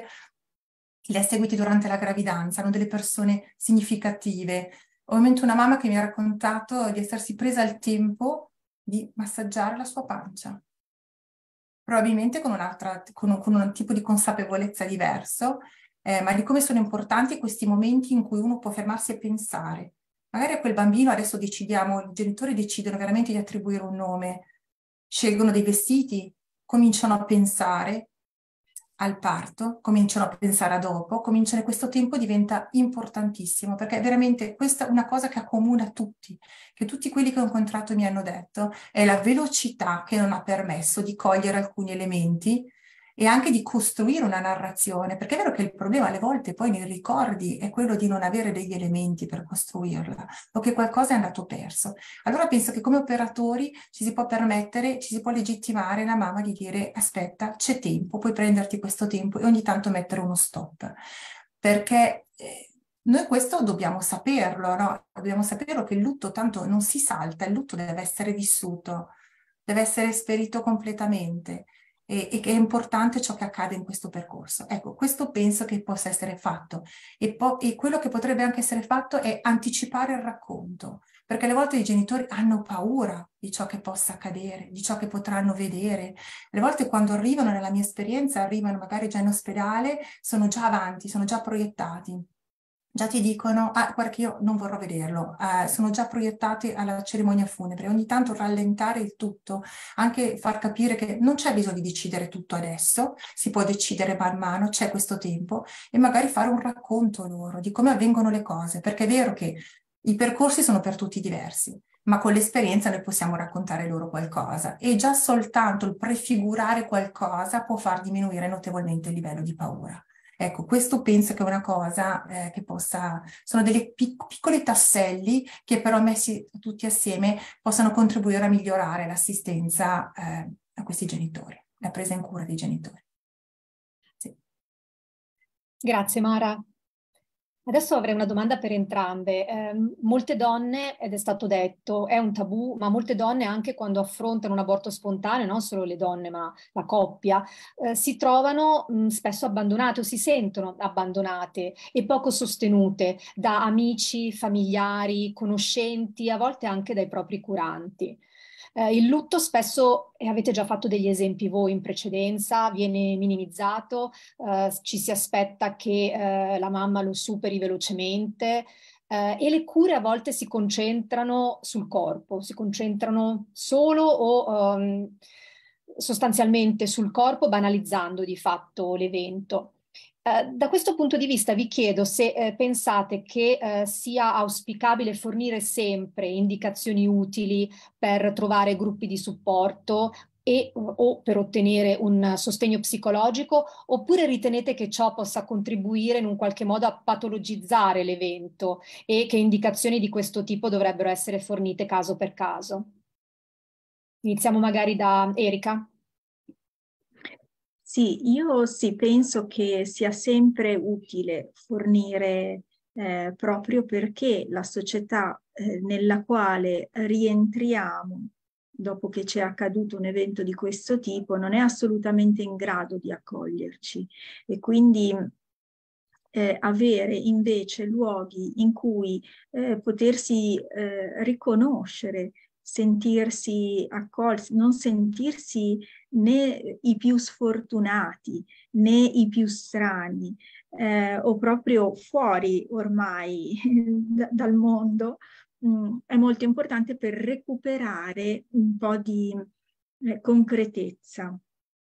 che li ha seguiti durante la gravidanza, hanno delle persone significative. Ovviamente una mamma che mi ha raccontato di essersi presa il tempo di massaggiare la sua pancia, probabilmente con, un'altra, con, un, con un tipo di consapevolezza diverso, eh, ma di come sono importanti questi momenti in cui uno può fermarsi e pensare. Magari a quel bambino adesso decidiamo, i genitori decidono veramente di attribuire un nome, scelgono dei vestiti, cominciano a pensare al parto, cominciano a pensare a dopo, cominciano e questo tempo diventa importantissimo, perché veramente questa è una cosa che accomuna tutti, che tutti quelli che ho incontrato mi hanno detto, è la velocità che non ha permesso di cogliere alcuni elementi e anche di costruire una narrazione, perché è vero che il problema alle volte poi nei ricordi è quello di non avere degli elementi per costruirla o che qualcosa è andato perso. Allora penso che come operatori ci si può permettere, ci si può legittimare la mamma di dire aspetta, c'è tempo, puoi prenderti questo tempo e ogni tanto mettere uno stop, perché eh, noi questo dobbiamo saperlo, no? Dobbiamo saperlo che il lutto tanto non si salta, il lutto deve essere vissuto, deve essere esperito completamente. E, e che è importante ciò che accade in questo percorso. Ecco, questo penso che possa essere fatto e, po- e quello che potrebbe anche essere fatto è anticipare il racconto, perché alle volte i genitori hanno paura di ciò che possa accadere, di ciò che potranno vedere. Alle volte quando arrivano, nella mia esperienza, arrivano magari già in ospedale, sono già avanti, sono già proiettati. Già ti dicono, ah, guarda che io non vorrò vederlo, eh, sono già proiettati alla cerimonia funebre. Ogni tanto rallentare il tutto, anche far capire che non c'è bisogno di decidere tutto adesso, si può decidere man mano, c'è questo tempo, e magari fare un racconto loro di come avvengono le cose, perché è vero che i percorsi sono per tutti diversi, ma con l'esperienza noi possiamo raccontare loro qualcosa e già soltanto il prefigurare qualcosa può far diminuire notevolmente il livello di paura. Ecco, questo penso che è una cosa eh, che possa, sono dei pic- piccoli tasselli che però messi tutti assieme possano contribuire a migliorare l'assistenza eh, a questi genitori, la presa in cura dei genitori. Sì. Grazie Mara. Adesso avrei una domanda per entrambe. Eh, molte donne, ed è stato detto, è un tabù, ma molte donne anche quando affrontano un aborto spontaneo, non solo le donne ma la coppia, eh, si trovano mh, spesso abbandonate o si sentono abbandonate e poco sostenute da amici, familiari, conoscenti, a volte anche dai propri curanti. Eh, il lutto spesso, e avete già fatto degli esempi voi in precedenza, viene minimizzato, eh, ci si aspetta che eh, la mamma lo superi velocemente eh, e le cure a volte si concentrano sul corpo, si concentrano solo o um, sostanzialmente sul corpo, banalizzando di fatto l'evento. Eh, da questo punto di vista vi chiedo se eh, pensate che eh, sia auspicabile fornire sempre indicazioni utili per trovare gruppi di supporto e, o per ottenere un sostegno psicologico, oppure ritenete che ciò possa contribuire in un qualche modo a patologizzare l'evento e che indicazioni di questo tipo dovrebbero essere fornite caso per caso? Iniziamo magari da Erika. Sì, io sì, penso che sia sempre utile fornire eh, proprio perché la società eh, nella quale rientriamo dopo che ci è accaduto un evento di questo tipo non è assolutamente in grado di accoglierci e quindi eh, avere invece luoghi in cui eh, potersi eh, riconoscere sentirsi accolti, non sentirsi né i più sfortunati né i più strani, eh, o proprio fuori ormai da, dal mondo, mh, è molto importante per recuperare un po' di eh, concretezza.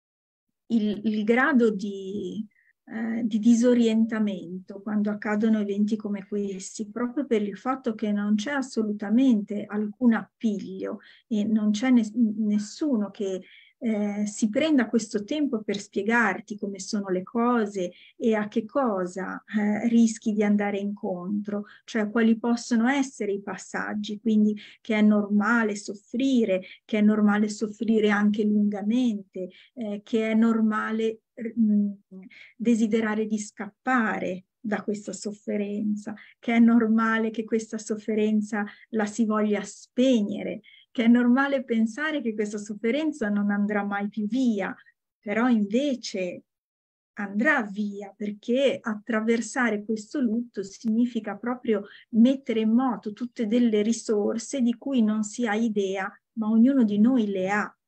Il, il grado di, eh, di disorientamento quando accadono eventi come questi, proprio per il fatto che non c'è assolutamente alcun appiglio e non c'è ne- nessuno che eh, si prenda questo tempo per spiegarti come sono le cose e a che cosa eh, rischi di andare incontro, cioè quali possono essere i passaggi, quindi che è normale soffrire, che è normale soffrire anche lungamente, eh, che è normale mh, desiderare di scappare da questa sofferenza, che è normale che questa sofferenza la si voglia spegnere, che è normale pensare che questa sofferenza non andrà mai più via, però invece andrà via, perché attraversare questo lutto significa proprio mettere in moto tutte delle risorse di cui non si ha idea, ma ognuno di noi le ha.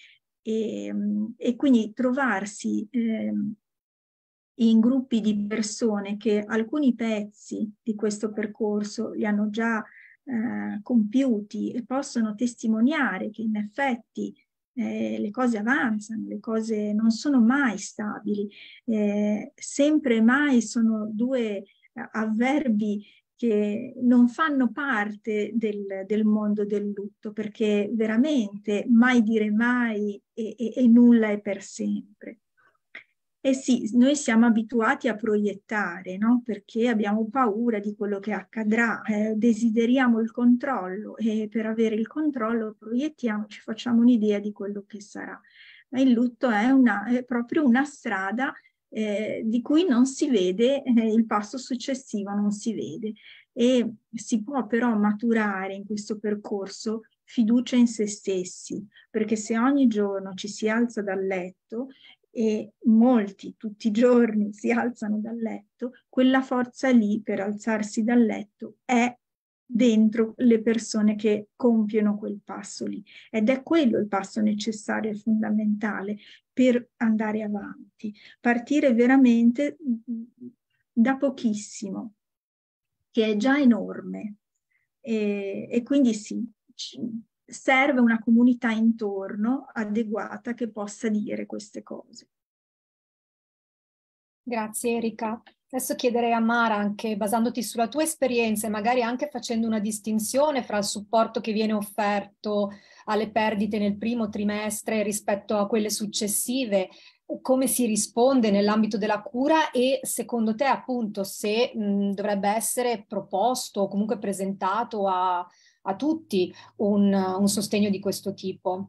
E, e quindi trovarsi eh, in gruppi di persone che alcuni pezzi di questo percorso li hanno già eh, compiuti e possono testimoniare che in effetti eh, le cose avanzano, le cose non sono mai stabili, eh, sempre e mai sono due avverbi che non fanno parte del, del mondo del lutto, perché veramente mai dire mai e, e, e nulla è per sempre. Eh sì, noi siamo abituati a proiettare, no? Perché abbiamo paura di quello che accadrà, eh, desideriamo il controllo e per avere il controllo proiettiamo, ci facciamo un'idea di quello che sarà. Ma il lutto è, una, è proprio una strada eh, di cui non si vede, eh, il passo successivo non si vede. E si può però maturare in questo percorso fiducia in se stessi, perché se ogni giorno ci si alza dal letto e molti tutti i giorni si alzano dal letto, quella forza lì per alzarsi dal letto è dentro le persone che compiono quel passo lì. Ed è quello il passo necessario e fondamentale per andare avanti. Partire veramente da pochissimo, che è già enorme. E, e quindi sì, serve una comunità intorno adeguata che possa dire queste cose. Grazie Erika. Adesso chiederei a Mara, anche basandoti sulla tua esperienza e magari anche facendo una distinzione fra il supporto che viene offerto alle perdite nel primo trimestre rispetto a quelle successive, come si risponde nell'ambito della cura e secondo te appunto se mh, dovrebbe essere proposto o comunque presentato a, a tutti un, un sostegno di questo tipo.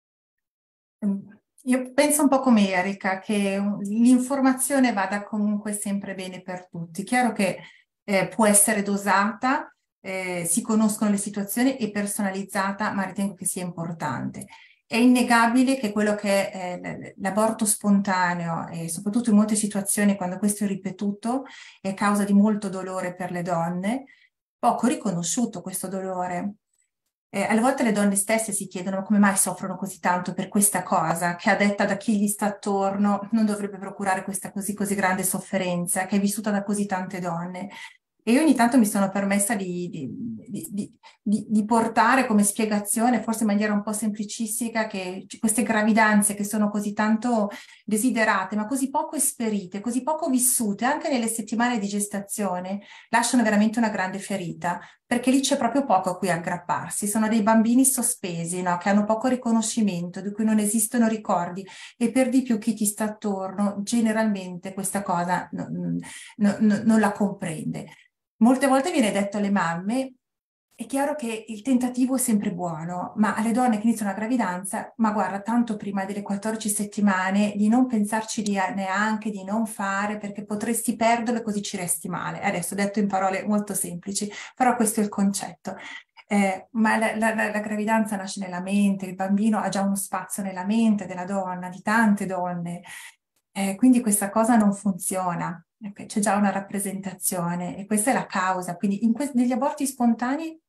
Io penso un po' come Erika, che l'informazione vada comunque sempre bene per tutti. Chiaro che eh, può essere dosata, eh, si conoscono le situazioni e personalizzata, ma ritengo che sia importante. È innegabile che quello che è l'aborto spontaneo, e soprattutto in molte situazioni quando questo è ripetuto, è causa di molto dolore per le donne, poco riconosciuto questo dolore. Eh, alle volte le donne stesse si chiedono come mai soffrono così tanto per questa cosa, che a detta da chi gli sta attorno non dovrebbe procurare questa così così grande sofferenza, che è vissuta da così tante donne. E io ogni tanto mi sono permessa di, di, di, di, di portare come spiegazione, forse in maniera un po' semplicistica, che queste gravidanze che sono così tanto desiderate, ma così poco esperite, così poco vissute, anche nelle settimane di gestazione, lasciano veramente una grande ferita, perché lì c'è proprio poco a cui aggrapparsi. Sono dei bambini sospesi, no? Che hanno poco riconoscimento, di cui non esistono ricordi, e per di più chi ti sta attorno generalmente questa cosa non, non, non la comprende. Molte volte viene detto alle mamme, è chiaro che il tentativo è sempre buono, ma alle donne che iniziano la gravidanza, ma guarda, tanto prima delle quattordici settimane, di non pensarci di, neanche, di non fare, perché potresti perderlo e così ci resti male. Adesso detto in parole molto semplici, però questo è il concetto. Eh, ma la, la, la gravidanza nasce nella mente, il bambino ha già uno spazio nella mente della donna, di tante donne, eh, quindi questa cosa non funziona. Okay, c'è già una rappresentazione e questa è la causa. Quindi in negli aborti spontanei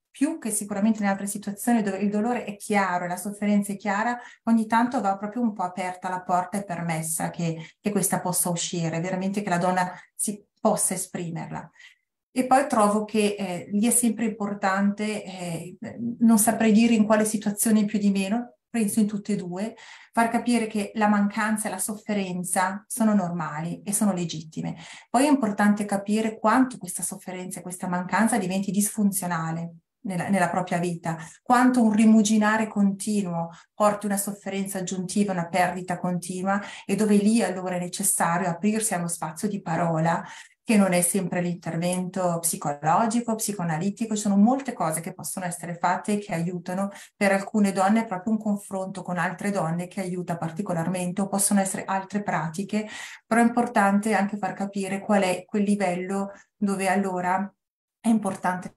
più che sicuramente in altre situazioni dove il dolore è chiaro e la sofferenza è chiara, ogni tanto va proprio un po' aperta la porta e permessa che, che questa possa uscire, veramente che la donna si possa esprimerla. E poi trovo che eh, lì è sempre importante, eh, non saprei dire in quale situazione più di meno, penso in tutte e due, far capire che la mancanza e la sofferenza sono normali e sono legittime. Poi è importante capire quanto questa sofferenza e questa mancanza diventi disfunzionale nella, nella propria vita, quanto un rimuginare continuo porti una sofferenza aggiuntiva, una perdita continua, e dove lì allora è necessario aprirsi allo spazio di parola, che non è sempre l'intervento psicologico, psicoanalitico. Ci sono molte cose che possono essere fatte e che aiutano. Per alcune donne proprio un confronto con altre donne che aiuta particolarmente, o possono essere altre pratiche, però è importante anche far capire qual è quel livello dove allora è importante.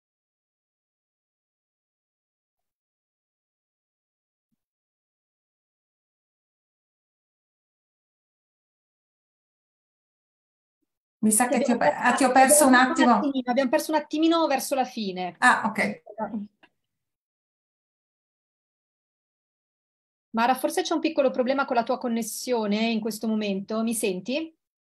Mi sa che ti ho, Abbiamo ah, ti ho perso, perso un abbiamo perso un attimo. attimino, abbiamo perso un attimino verso la fine. Ah, ok. Mara, forse c'è un piccolo problema con la tua connessione in questo momento. Mi senti?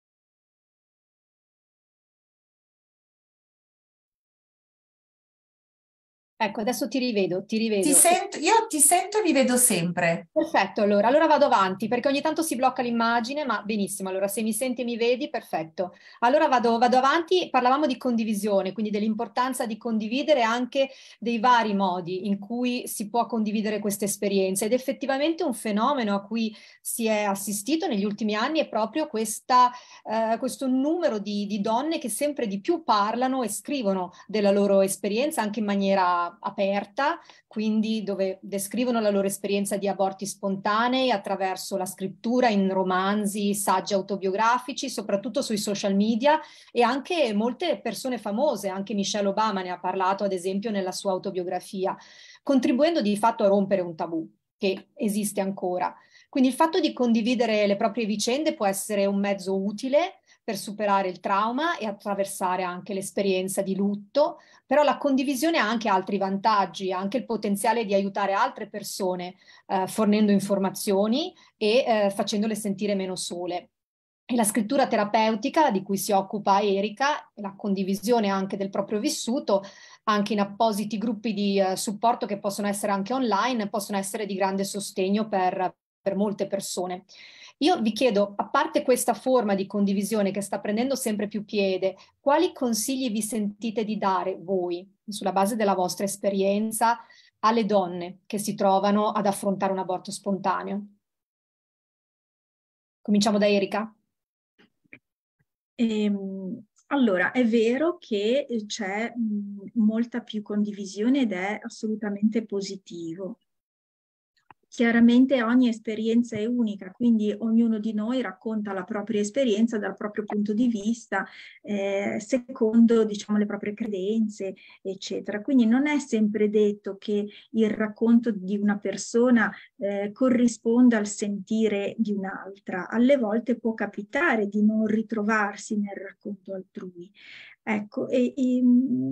Ecco, adesso ti rivedo, ti Ti rivedo. sento, io ti sento e vi vedo sempre. Perfetto, allora, allora vado avanti perché ogni tanto si blocca l'immagine, ma benissimo, allora se mi senti e mi vedi, perfetto. Allora vado, vado avanti, parlavamo di condivisione, quindi dell'importanza di condividere anche dei vari modi in cui si può condividere questa esperienza, ed effettivamente un fenomeno a cui si è assistito negli ultimi anni è proprio questa, eh, questo numero di, di donne che sempre di più parlano e scrivono della loro esperienza anche in maniera aperta, quindi dove descrivono la loro esperienza di aborti spontanei attraverso la scrittura in romanzi, saggi autobiografici, soprattutto sui social media, e anche molte persone famose, anche Michelle Obama ne ha parlato ad esempio nella sua autobiografia, contribuendo di fatto a rompere un tabù che esiste ancora. Quindi il fatto di condividere le proprie vicende può essere un mezzo utile per superare il trauma e attraversare anche l'esperienza di lutto, però la condivisione ha anche altri vantaggi, ha anche il potenziale di aiutare altre persone, eh, fornendo informazioni e eh, facendole sentire meno sole. E la scrittura terapeutica di cui si occupa Erika, la condivisione anche del proprio vissuto, anche in appositi gruppi di eh, supporto che possono essere anche online, possono essere di grande sostegno per, per molte persone. Io vi chiedo, a parte questa forma di condivisione che sta prendendo sempre più piede, quali consigli vi sentite di dare voi, sulla base della vostra esperienza, alle donne che si trovano ad affrontare un aborto spontaneo? Cominciamo da Erika. Ehm, allora, è vero che c'è mh, molta più condivisione ed è assolutamente positivo. Chiaramente ogni esperienza è unica, quindi ognuno di noi racconta la propria esperienza dal proprio punto di vista, eh, secondo, diciamo, le proprie credenze, eccetera. Quindi non è sempre detto che il racconto di una persona eh, corrisponda al sentire di un'altra. Alle volte può capitare di non ritrovarsi nel racconto altrui. Ecco, e, e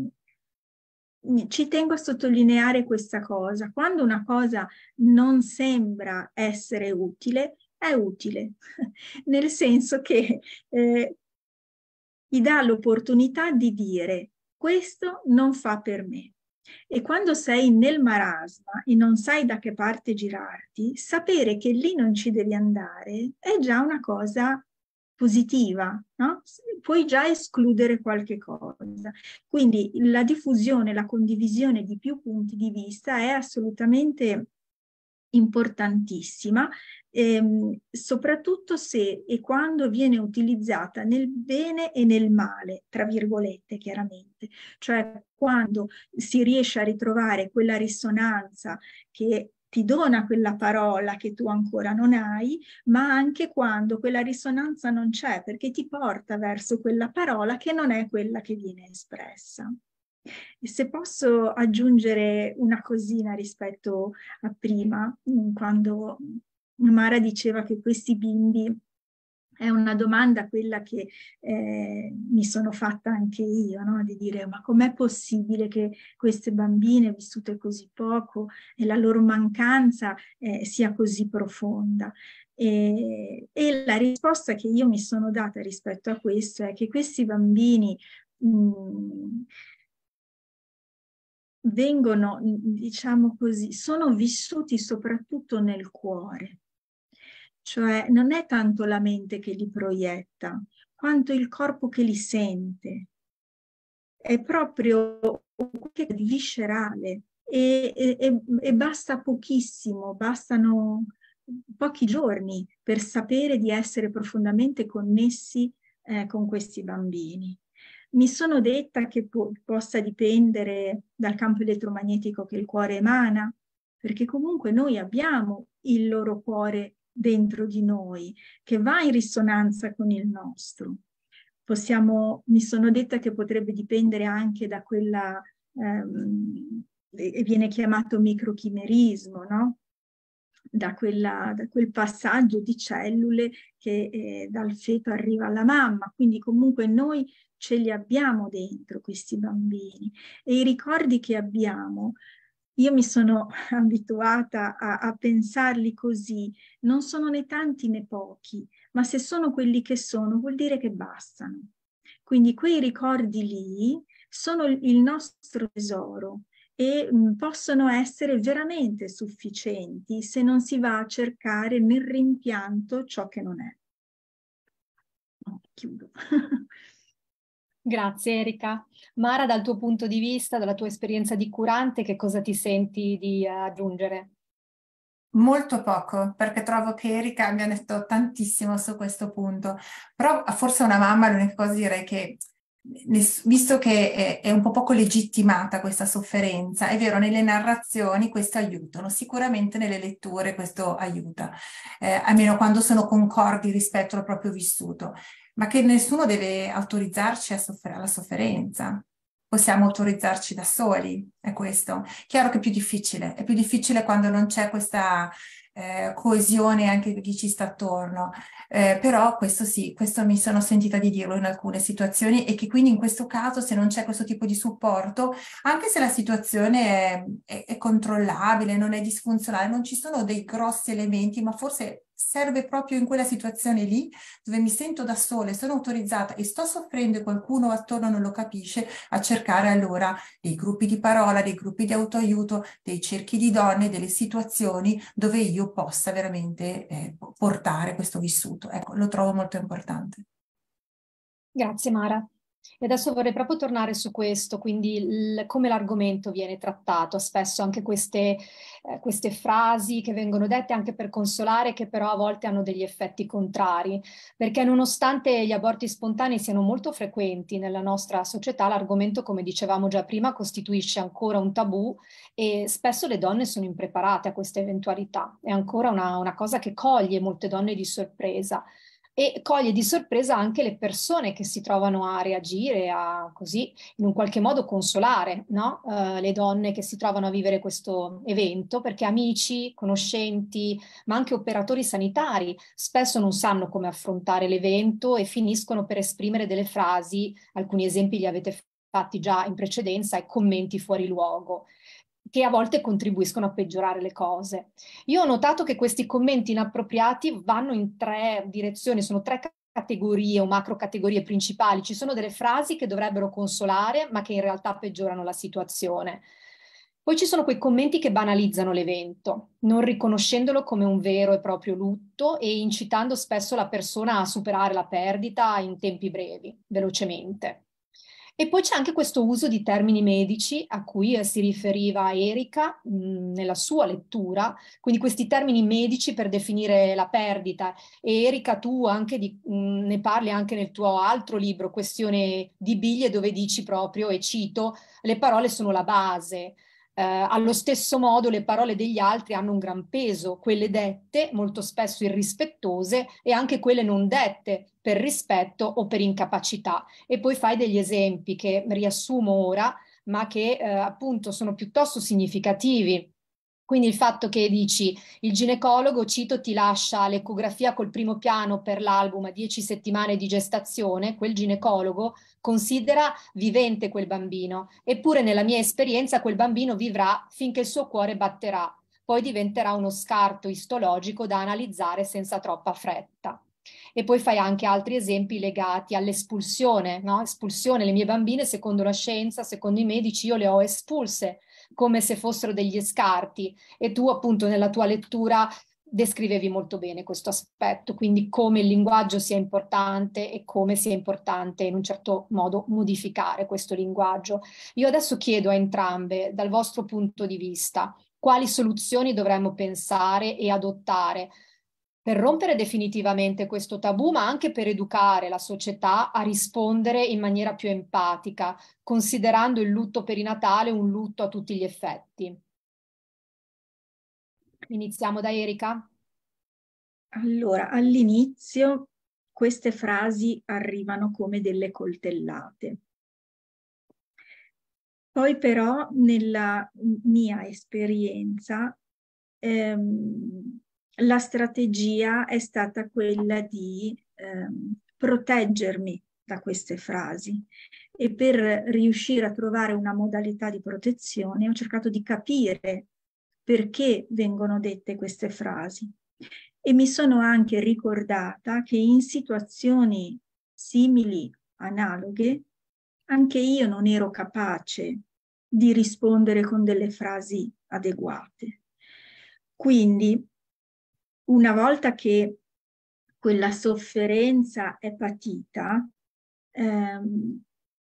ci tengo a sottolineare questa cosa. Quando una cosa non sembra essere utile, è utile, nel senso che eh, ti dà l'opportunità di dire questo non fa per me. E quando sei nel marasma e non sai da che parte girarti, sapere che lì non ci devi andare è già una cosa positiva, no? Puoi già escludere qualche cosa. Quindi la diffusione, la condivisione di più punti di vista è assolutamente importantissima, ehm, soprattutto se e quando viene utilizzata nel bene e nel male, tra virgolette, chiaramente. Cioè quando si riesce a ritrovare quella risonanza che ti dona quella parola che tu ancora non hai, ma anche quando quella risonanza non c'è, perché ti porta verso quella parola che non è quella che viene espressa. E se posso aggiungere una cosina rispetto a prima, quando Mara diceva che questi bimbi È una domanda quella che eh, mi sono fatta anche io, no? Di dire ma com'è possibile che queste bambine vissute così poco e la loro mancanza eh, sia così profonda? E, e la risposta che io mi sono data rispetto a questo è che questi bambini mh, vengono, diciamo così, sono vissuti soprattutto nel cuore. Cioè non è tanto la mente che li proietta, quanto il corpo che li sente. È proprio viscerale e, e, e basta pochissimo, bastano pochi giorni per sapere di essere profondamente connessi eh, con questi bambini. Mi sono detta che po- possa dipendere dal campo elettromagnetico che il cuore emana, perché comunque noi abbiamo il loro cuore dentro di noi, che va in risonanza con il nostro. Possiamo, mi sono detta che potrebbe dipendere anche da quella, ehm, e viene chiamato microchimerismo, no? Da, quella, da quel passaggio di cellule che eh, dal feto arriva alla mamma. Quindi comunque noi ce li abbiamo dentro questi bambini e i ricordi che abbiamo, io mi sono abituata a, a pensarli così, non sono né tanti né pochi, ma se sono quelli che sono vuol dire che bastano. Quindi quei ricordi lì sono il nostro tesoro e mh, possono essere veramente sufficienti se non si va a cercare nel rimpianto ciò che non è. No, chiudo. Grazie Erika. Mara, dal tuo punto di vista, dalla tua esperienza di curante, che cosa ti senti di aggiungere? Molto poco, perché trovo che Erika abbia detto tantissimo su questo punto, però forse una mamma l'unica cosa direi che, visto che è, è un po' poco legittimata questa sofferenza, è vero, nelle narrazioni questo aiutano, sicuramente nelle letture questo aiuta, eh, almeno quando sono concordi rispetto al proprio vissuto, ma che nessuno deve autorizzarci a soffer- alla sofferenza. Possiamo autorizzarci da soli, è questo. Chiaro che è più difficile, è più difficile quando non c'è questa eh, coesione anche di chi ci sta attorno, eh, però questo sì, questo mi sono sentita di dirlo in alcune situazioni e che quindi in questo caso se non c'è questo tipo di supporto, anche se la situazione è, è, è controllabile, non è disfunzionale, non ci sono dei grossi elementi, ma forse serve proprio in quella situazione lì dove mi sento da sola e sono autorizzata e sto soffrendo e qualcuno attorno non lo capisce, a cercare allora dei gruppi di parola, dei gruppi di autoaiuto, dei cerchi di donne, delle situazioni dove io possa veramente eh, portare questo vissuto. Ecco, lo trovo molto importante. Grazie Mara. E adesso vorrei proprio tornare su questo, quindi il, come l'argomento viene trattato, spesso anche queste, eh, queste frasi che vengono dette anche per consolare, che però a volte hanno degli effetti contrari, perché nonostante gli aborti spontanei siano molto frequenti nella nostra società, l'argomento, come dicevamo già prima, costituisce ancora un tabù e spesso le donne sono impreparate a questa eventualità. È ancora una, una cosa che coglie molte donne di sorpresa. E coglie di sorpresa anche le persone che si trovano a reagire, a così in un qualche modo consolare, no? Uh, le donne che si trovano a vivere questo evento, perché amici, conoscenti, ma anche operatori sanitari spesso non sanno come affrontare l'evento e finiscono per esprimere delle frasi, alcuni esempi li avete fatti già in precedenza, e commenti fuori luogo, che a volte contribuiscono a peggiorare le cose. Io ho notato che questi commenti inappropriati vanno in tre direzioni, sono tre categorie o macro categorie principali. Ci sono delle frasi che dovrebbero consolare, ma che in realtà peggiorano la situazione. Poi ci sono quei commenti che banalizzano l'evento, non riconoscendolo come un vero e proprio lutto e incitando spesso la persona a superare la perdita in tempi brevi, velocemente. E poi c'è anche questo uso di termini medici a cui eh, si riferiva Erika mh, nella sua lettura, quindi questi termini medici per definire la perdita. E Erika, tu anche di, mh, ne parli anche nel tuo altro libro, Questione di biglie, dove dici proprio, e cito, le parole sono la base. Eh, allo stesso modo le parole degli altri hanno un gran peso, quelle dette molto spesso irrispettose e anche quelle non dette per rispetto o per incapacità. E poi fai degli esempi che riassumo ora, ma che eh, appunto sono piuttosto significativi. Quindi il fatto che dici il ginecologo, cito, ti lascia l'ecografia col primo piano per l'album a dieci settimane di gestazione, quel ginecologo considera vivente quel bambino, eppure nella mia esperienza quel bambino vivrà finché il suo cuore batterà, poi diventerà uno scarto istologico da analizzare senza troppa fretta. E poi fai anche altri esempi legati all'espulsione, no? Espulsione, le mie bambine, secondo la scienza, secondo i medici, io le ho espulse come se fossero degli scarti, e tu appunto nella tua lettura descrivevi molto bene questo aspetto, quindi come il linguaggio sia importante e come sia importante in un certo modo modificare questo linguaggio. Io adesso chiedo a entrambe, dal vostro punto di vista, quali soluzioni dovremmo pensare e adottare per rompere definitivamente questo tabù, ma anche per educare la società a rispondere in maniera più empatica, considerando il lutto perinatale un lutto a tutti gli effetti. Iniziamo da Erika. Allora, all'inizio queste frasi arrivano come delle coltellate. Poi però nella mia esperienza ehm, la strategia è stata quella di ehm, proteggermi da queste frasi, e per riuscire a trovare una modalità di protezione ho cercato di capire perché vengono dette queste frasi, e mi sono anche ricordata che in situazioni simili, analoghe, anche io non ero capace di rispondere con delle frasi adeguate. Quindi, una volta che quella sofferenza è patita, ehm,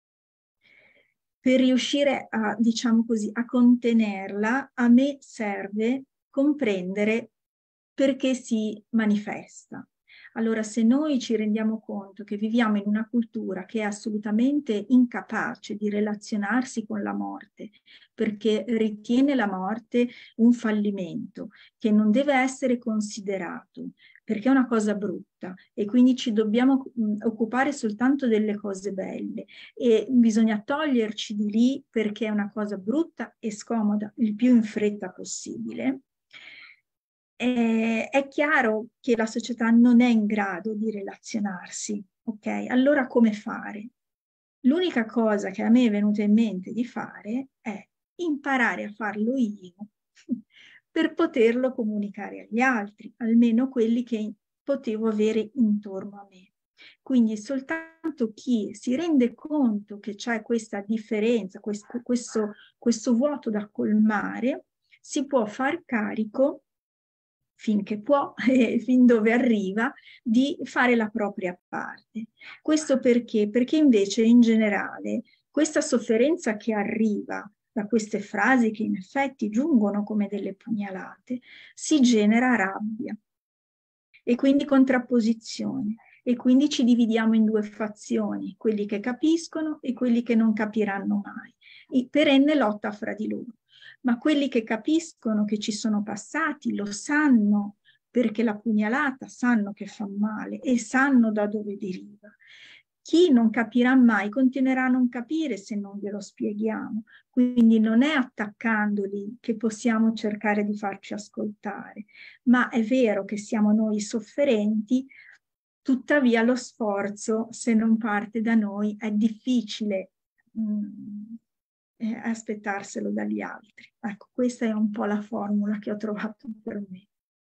per riuscire a, diciamo così, a contenerla, a me serve comprendere perché si manifesta. Allora, se noi ci rendiamo conto che viviamo in una cultura che è assolutamente incapace di relazionarsi con la morte, perché ritiene la morte un fallimento che non deve essere considerato, perché è una cosa brutta, e quindi ci dobbiamo mh, occupare soltanto delle cose belle, e bisogna toglierci di lì perché è una cosa brutta e scomoda il più in fretta possibile. Eh, è chiaro che la società non è in grado di relazionarsi, ok? Allora come fare? L'unica cosa che a me è venuta in mente di fare è imparare a farlo io per poterlo comunicare agli altri, almeno quelli che potevo avere intorno a me. Quindi soltanto chi si rende conto che c'è questa differenza, questo, questo, questo vuoto da colmare, si può far carico, finché può e fin dove arriva, di fare la propria parte. Questo perché? Perché invece in generale questa sofferenza che arriva da queste frasi, che in effetti giungono come delle pugnalate, si genera rabbia e quindi contrapposizione, e quindi ci dividiamo in due fazioni, quelli che capiscono e quelli che non capiranno mai, e perenne lotta fra di loro. Ma quelli che capiscono, che ci sono passati, lo sanno, perché la pugnalata sanno che fa male e sanno da dove deriva. Chi non capirà mai continuerà a non capire se non glielo spieghiamo. Quindi non è attaccandoli che possiamo cercare di farci ascoltare, ma è vero che siamo noi sofferenti, tuttavia lo sforzo, se non parte da noi, è difficile mh, eh, aspettarselo dagli altri. Ecco, questa è un po' la formula che ho trovato per me.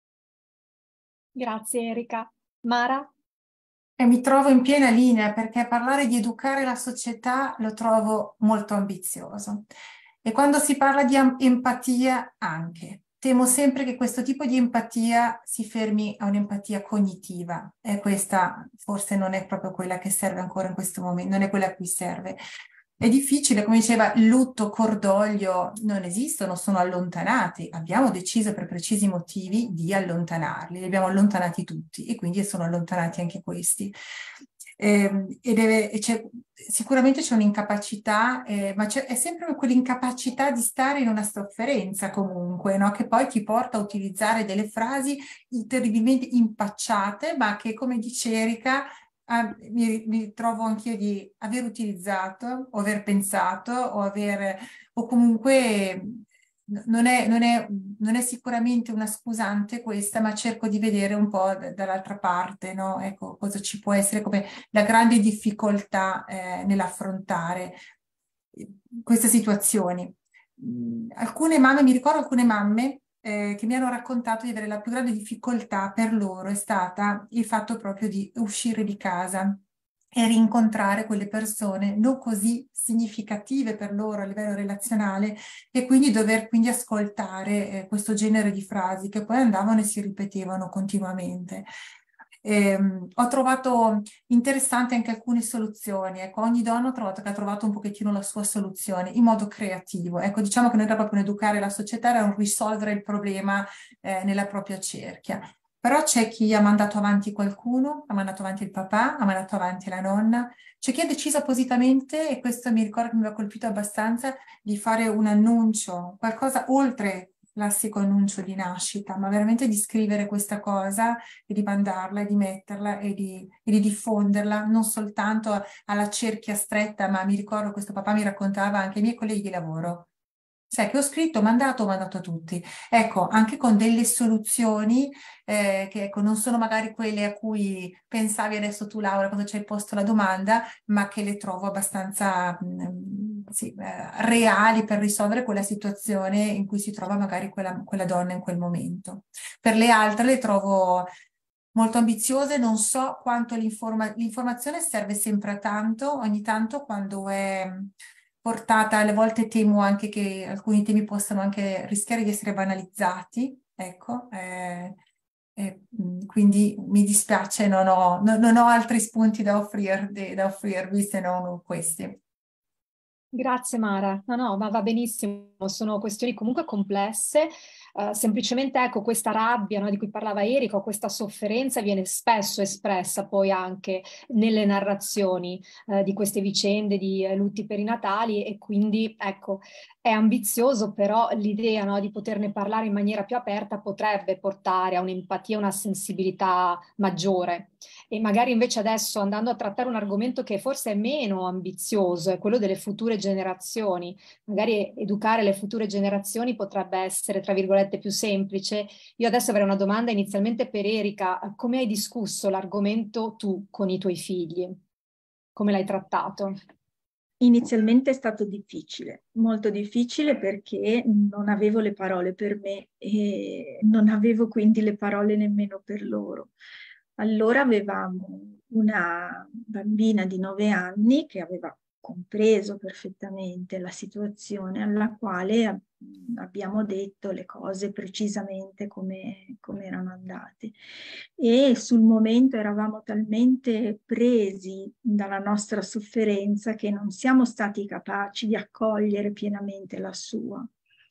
Grazie Erika. Mara? E mi trovo in piena linea, perché parlare di educare la società lo trovo molto ambizioso. E quando si parla di empatia anche. Temo sempre che questo tipo di empatia si fermi a un'empatia cognitiva, e questa forse non è proprio quella che serve ancora in questo momento, non è quella a cui serve. È difficile, come diceva, lutto, cordoglio non esistono, sono allontanati. Abbiamo deciso per precisi motivi di allontanarli, li abbiamo allontanati tutti e quindi sono allontanati anche questi. Eh, e deve, e c'è, sicuramente c'è un'incapacità, eh, ma c'è, è sempre quell'incapacità di stare in una sofferenza comunque, no? Che poi ti porta a utilizzare delle frasi terribilmente impacciate, ma che, come dice Erika, Ah, mi, mi trovo anch'io di aver utilizzato o aver pensato o aver o comunque non è, non è, non è sicuramente una scusante questa, ma cerco di vedere un po' d- dall'altra parte, no? Ecco, cosa ci può essere come la grande difficoltà eh, nell'affrontare queste situazioni. Mm, Alcune mamme, mi ricordo alcune mamme eh, che mi hanno raccontato di avere la più grande difficoltà per loro è stata il fatto proprio di uscire di casa e rincontrare quelle persone non così significative per loro a livello relazionale e quindi dover quindi ascoltare eh, questo genere di frasi che poi andavano e si ripetevano continuamente. Ehm, ho trovato interessante anche alcune soluzioni, ecco, ogni donna ho trovato che ha trovato un pochettino la sua soluzione in modo creativo, ecco, diciamo che non era proprio un educare la società, era un risolvere il problema eh, nella propria cerchia. Però c'è chi ha mandato avanti qualcuno, ha mandato avanti il papà, ha mandato avanti la nonna, c'è chi ha deciso appositamente, e questo mi ricordo che mi ha colpito abbastanza, di fare un annuncio, qualcosa oltre il classico annuncio di nascita, ma veramente di scrivere questa cosa e di mandarla e di metterla e di, e di diffonderla, non soltanto alla cerchia stretta, ma mi ricordo questo papà mi raccontava anche ai miei colleghi di lavoro. Sai che ho scritto, ho mandato, ho mandato a tutti. Ecco, anche con delle soluzioni eh, che ecco, non sono magari quelle a cui pensavi adesso tu, Laura, quando ci hai posto la domanda, ma che le trovo abbastanza mh, sì, eh, reali per risolvere quella situazione in cui si trova magari quella, quella donna in quel momento. Per le altre le trovo molto ambiziose, non so quanto l'informa- l'informazione serve sempre a tanto, ogni tanto quando è portata, alle volte temo anche che alcuni temi possano anche rischiare di essere banalizzati, ecco, eh, eh, quindi mi dispiace, non ho, non, non ho altri spunti da, offrirvi, da offrirvi se non questi. Grazie Mara, no no, ma va benissimo, sono questioni comunque complesse, uh, semplicemente ecco questa rabbia, no, di cui parlava Erika, questa sofferenza viene spesso espressa poi anche nelle narrazioni uh, di queste vicende di uh, lutti perinatali e quindi ecco è ambizioso, però l'idea, no, di poterne parlare in maniera più aperta potrebbe portare a un'empatia, una sensibilità maggiore. E magari invece adesso andando a trattare un argomento che forse è meno ambizioso, è quello delle future generazioni. Magari educare le future generazioni potrebbe essere, tra virgolette, più semplice. Io adesso avrei una domanda inizialmente per Erika. Come hai discusso l'argomento tu con i tuoi figli? Come l'hai trattato? Inizialmente è stato difficile, molto difficile perché non avevo le parole per me e non avevo quindi le parole nemmeno per loro. Allora avevamo una bambina di nove anni che aveva compreso perfettamente la situazione, alla quale abbiamo detto le cose precisamente come, come erano andate. E sul momento eravamo talmente presi dalla nostra sofferenza che non siamo stati capaci di accogliere pienamente la sua.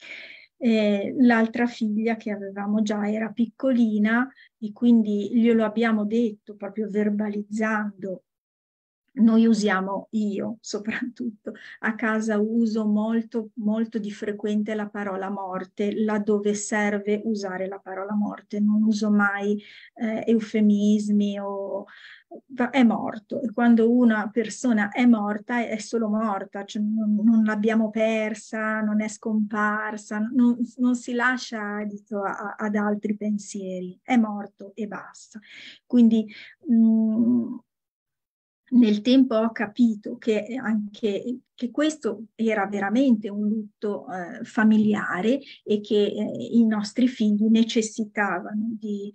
Eh, l'altra figlia che avevamo già era piccolina e quindi glielo abbiamo detto proprio verbalizzando. Noi usiamo, io soprattutto, a casa uso molto, molto di frequente la parola morte, laddove serve usare la parola morte. Non uso mai eh, eufemismi o è morto. E quando una persona è morta, è solo morta, cioè non, non l'abbiamo persa, non è scomparsa, non, non si lascia adito a, ad altri pensieri, è morto e basta. Quindi mh, nel tempo ho capito che anche che questo era veramente un lutto eh, familiare e che eh, i nostri figli necessitavano di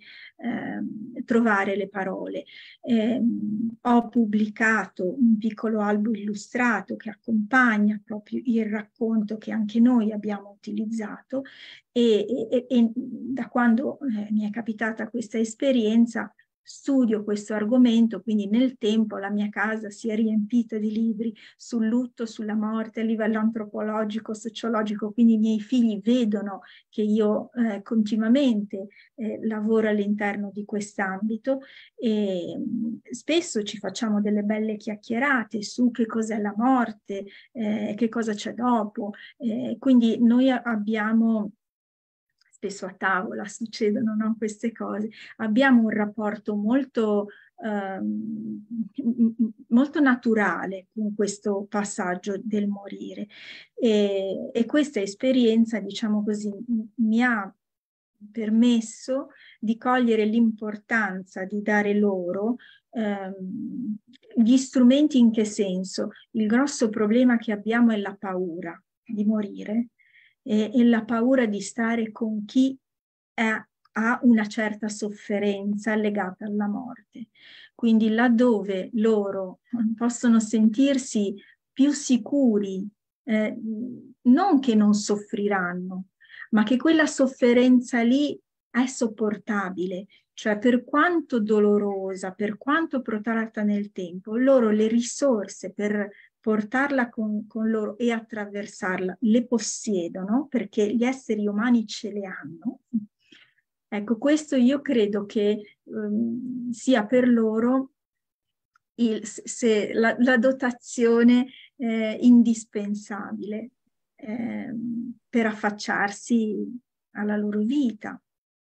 eh, trovare le parole. Eh, ho pubblicato un piccolo albo illustrato che accompagna proprio il racconto che anche noi abbiamo utilizzato e, e, e da quando eh, mi è capitata questa esperienza studio questo argomento, quindi nel tempo la mia casa si è riempita di libri sul lutto, sulla morte a livello antropologico, sociologico, quindi i miei figli vedono che io eh, continuamente eh, lavoro all'interno di quest'ambito e mh, spesso ci facciamo delle belle chiacchierate su che cos'è la morte, eh, che cosa c'è dopo, eh, quindi noi abbiamo spesso a tavola succedono, no, queste cose. Abbiamo un rapporto molto ehm, molto naturale con questo passaggio del morire. E, e questa esperienza, diciamo così, mi ha permesso di cogliere l'importanza di dare loro ehm, gli strumenti. In che senso? Il grosso problema che abbiamo è la paura di morire e, e la paura di stare con chi è, ha una certa sofferenza legata alla morte. Quindi laddove loro possono sentirsi più sicuri, eh, non che non soffriranno, ma che quella sofferenza lì è sopportabile, cioè per quanto dolorosa, per quanto protratta nel tempo, loro le risorse per portarla con, con loro e attraversarla le possiedono, perché gli esseri umani ce le hanno. Ecco, questo io credo che um, sia per loro il, se, la, la dotazione eh, indispensabile eh, per affacciarsi alla loro vita.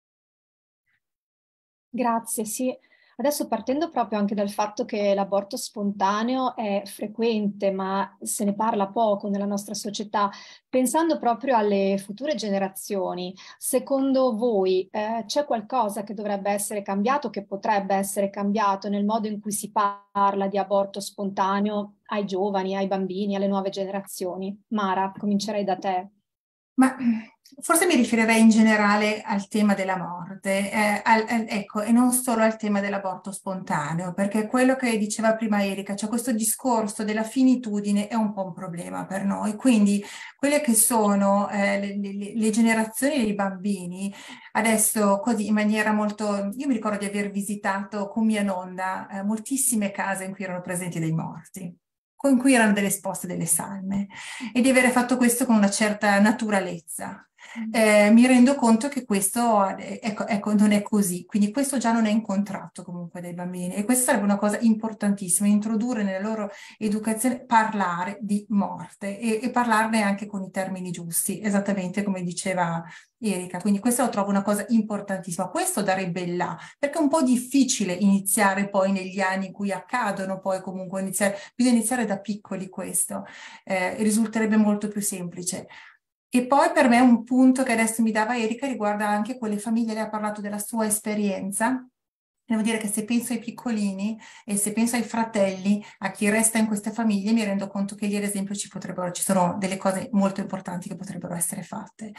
Grazie, sì. Adesso partendo proprio anche dal fatto che l'aborto spontaneo è frequente, ma se ne parla poco nella nostra società, pensando proprio alle future generazioni, secondo voi eh, c'è qualcosa che dovrebbe essere cambiato, che potrebbe essere cambiato nel modo in cui si parla di aborto spontaneo ai giovani, ai bambini, alle nuove generazioni? Mara, comincerei da te. Ma forse mi riferirei in generale al tema della morte, eh, al, al, ecco, e non solo al tema dell'aborto spontaneo, perché quello che diceva prima Erika, cioè questo discorso della finitudine è un po' un problema per noi. Quindi quelle che sono eh, le, le, le generazioni dei bambini, adesso così in maniera molto... Io mi ricordo di aver visitato con mia nonna eh, moltissime case in cui erano presenti dei morti, con cui erano delle esposte delle salme, e di avere fatto questo con una certa naturalezza. Eh, mi rendo conto che questo ecco, ecco, non è così, quindi questo già non è incontrato comunque dai bambini, e questa sarebbe una cosa importantissima, introdurre nella loro educazione, parlare di morte e, e parlarne anche con i termini giusti, esattamente come diceva Erika. Quindi questo lo trovo una cosa importantissima, questo darebbe il là, perché è un po' difficile iniziare poi negli anni in cui accadono, poi comunque iniziare, bisogna iniziare da piccoli questo, eh, risulterebbe molto più semplice. E poi per me un punto che adesso mi dava Erika riguarda anche quelle famiglie. Lei ha parlato della sua esperienza. Devo dire che se penso ai piccolini e se penso ai fratelli, a chi resta in queste famiglie, mi rendo conto che lì ad esempio ci potrebbero, ci sono delle cose molto importanti che potrebbero essere fatte.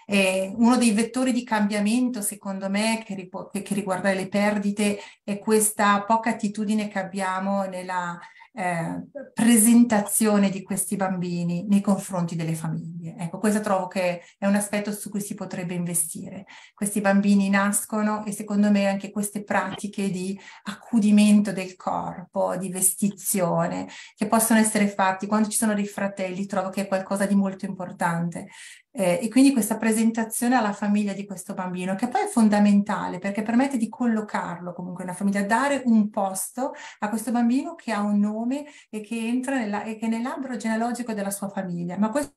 E uno dei vettori di cambiamento, secondo me, che, che riguarda le perdite, è questa poca attitudine che abbiamo nella Eh, presentazione di questi bambini nei confronti delle famiglie. Ecco, questo trovo che è un aspetto su cui si potrebbe investire. Questi bambini nascono e secondo me anche queste pratiche di accudimento del corpo, di vestizione, che possono essere fatti quando ci sono dei fratelli, trovo che è qualcosa di molto importante. Eh, e quindi questa presentazione alla famiglia di questo bambino, che poi è fondamentale perché permette di collocarlo comunque nella famiglia, dare un posto a questo bambino che ha un nome e che entra nella, e che è nell'albero genealogico della sua famiglia. Ma questo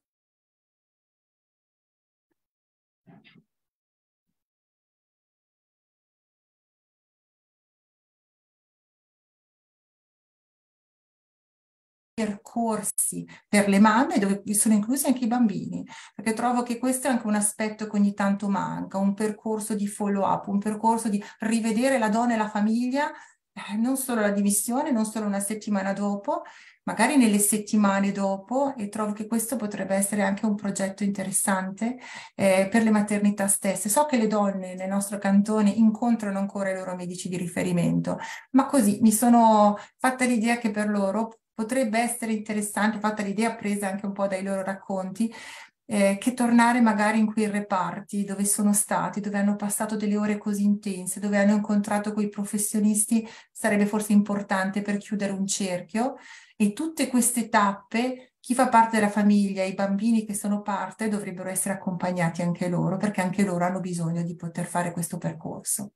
percorsi per le mamme dove sono inclusi anche i bambini, perché trovo che questo è anche un aspetto che ogni tanto manca, un percorso di follow up, un percorso di rivedere la donna e la famiglia, eh, non solo la dimissione, non solo una settimana dopo, magari nelle settimane dopo, e trovo che questo potrebbe essere anche un progetto interessante eh, per le maternità stesse. So che le donne nel nostro cantone incontrano ancora i loro medici di riferimento, ma così mi sono fatta l'idea che per loro potrebbe essere interessante, fatta l'idea presa anche un po' dai loro racconti, eh, che tornare magari in quei reparti dove sono stati, dove hanno passato delle ore così intense, dove hanno incontrato quei professionisti, sarebbe forse importante per chiudere un cerchio. E tutte queste tappe, chi fa parte della famiglia, i bambini che sono parte, dovrebbero essere accompagnati anche loro, perché anche loro hanno bisogno di poter fare questo percorso.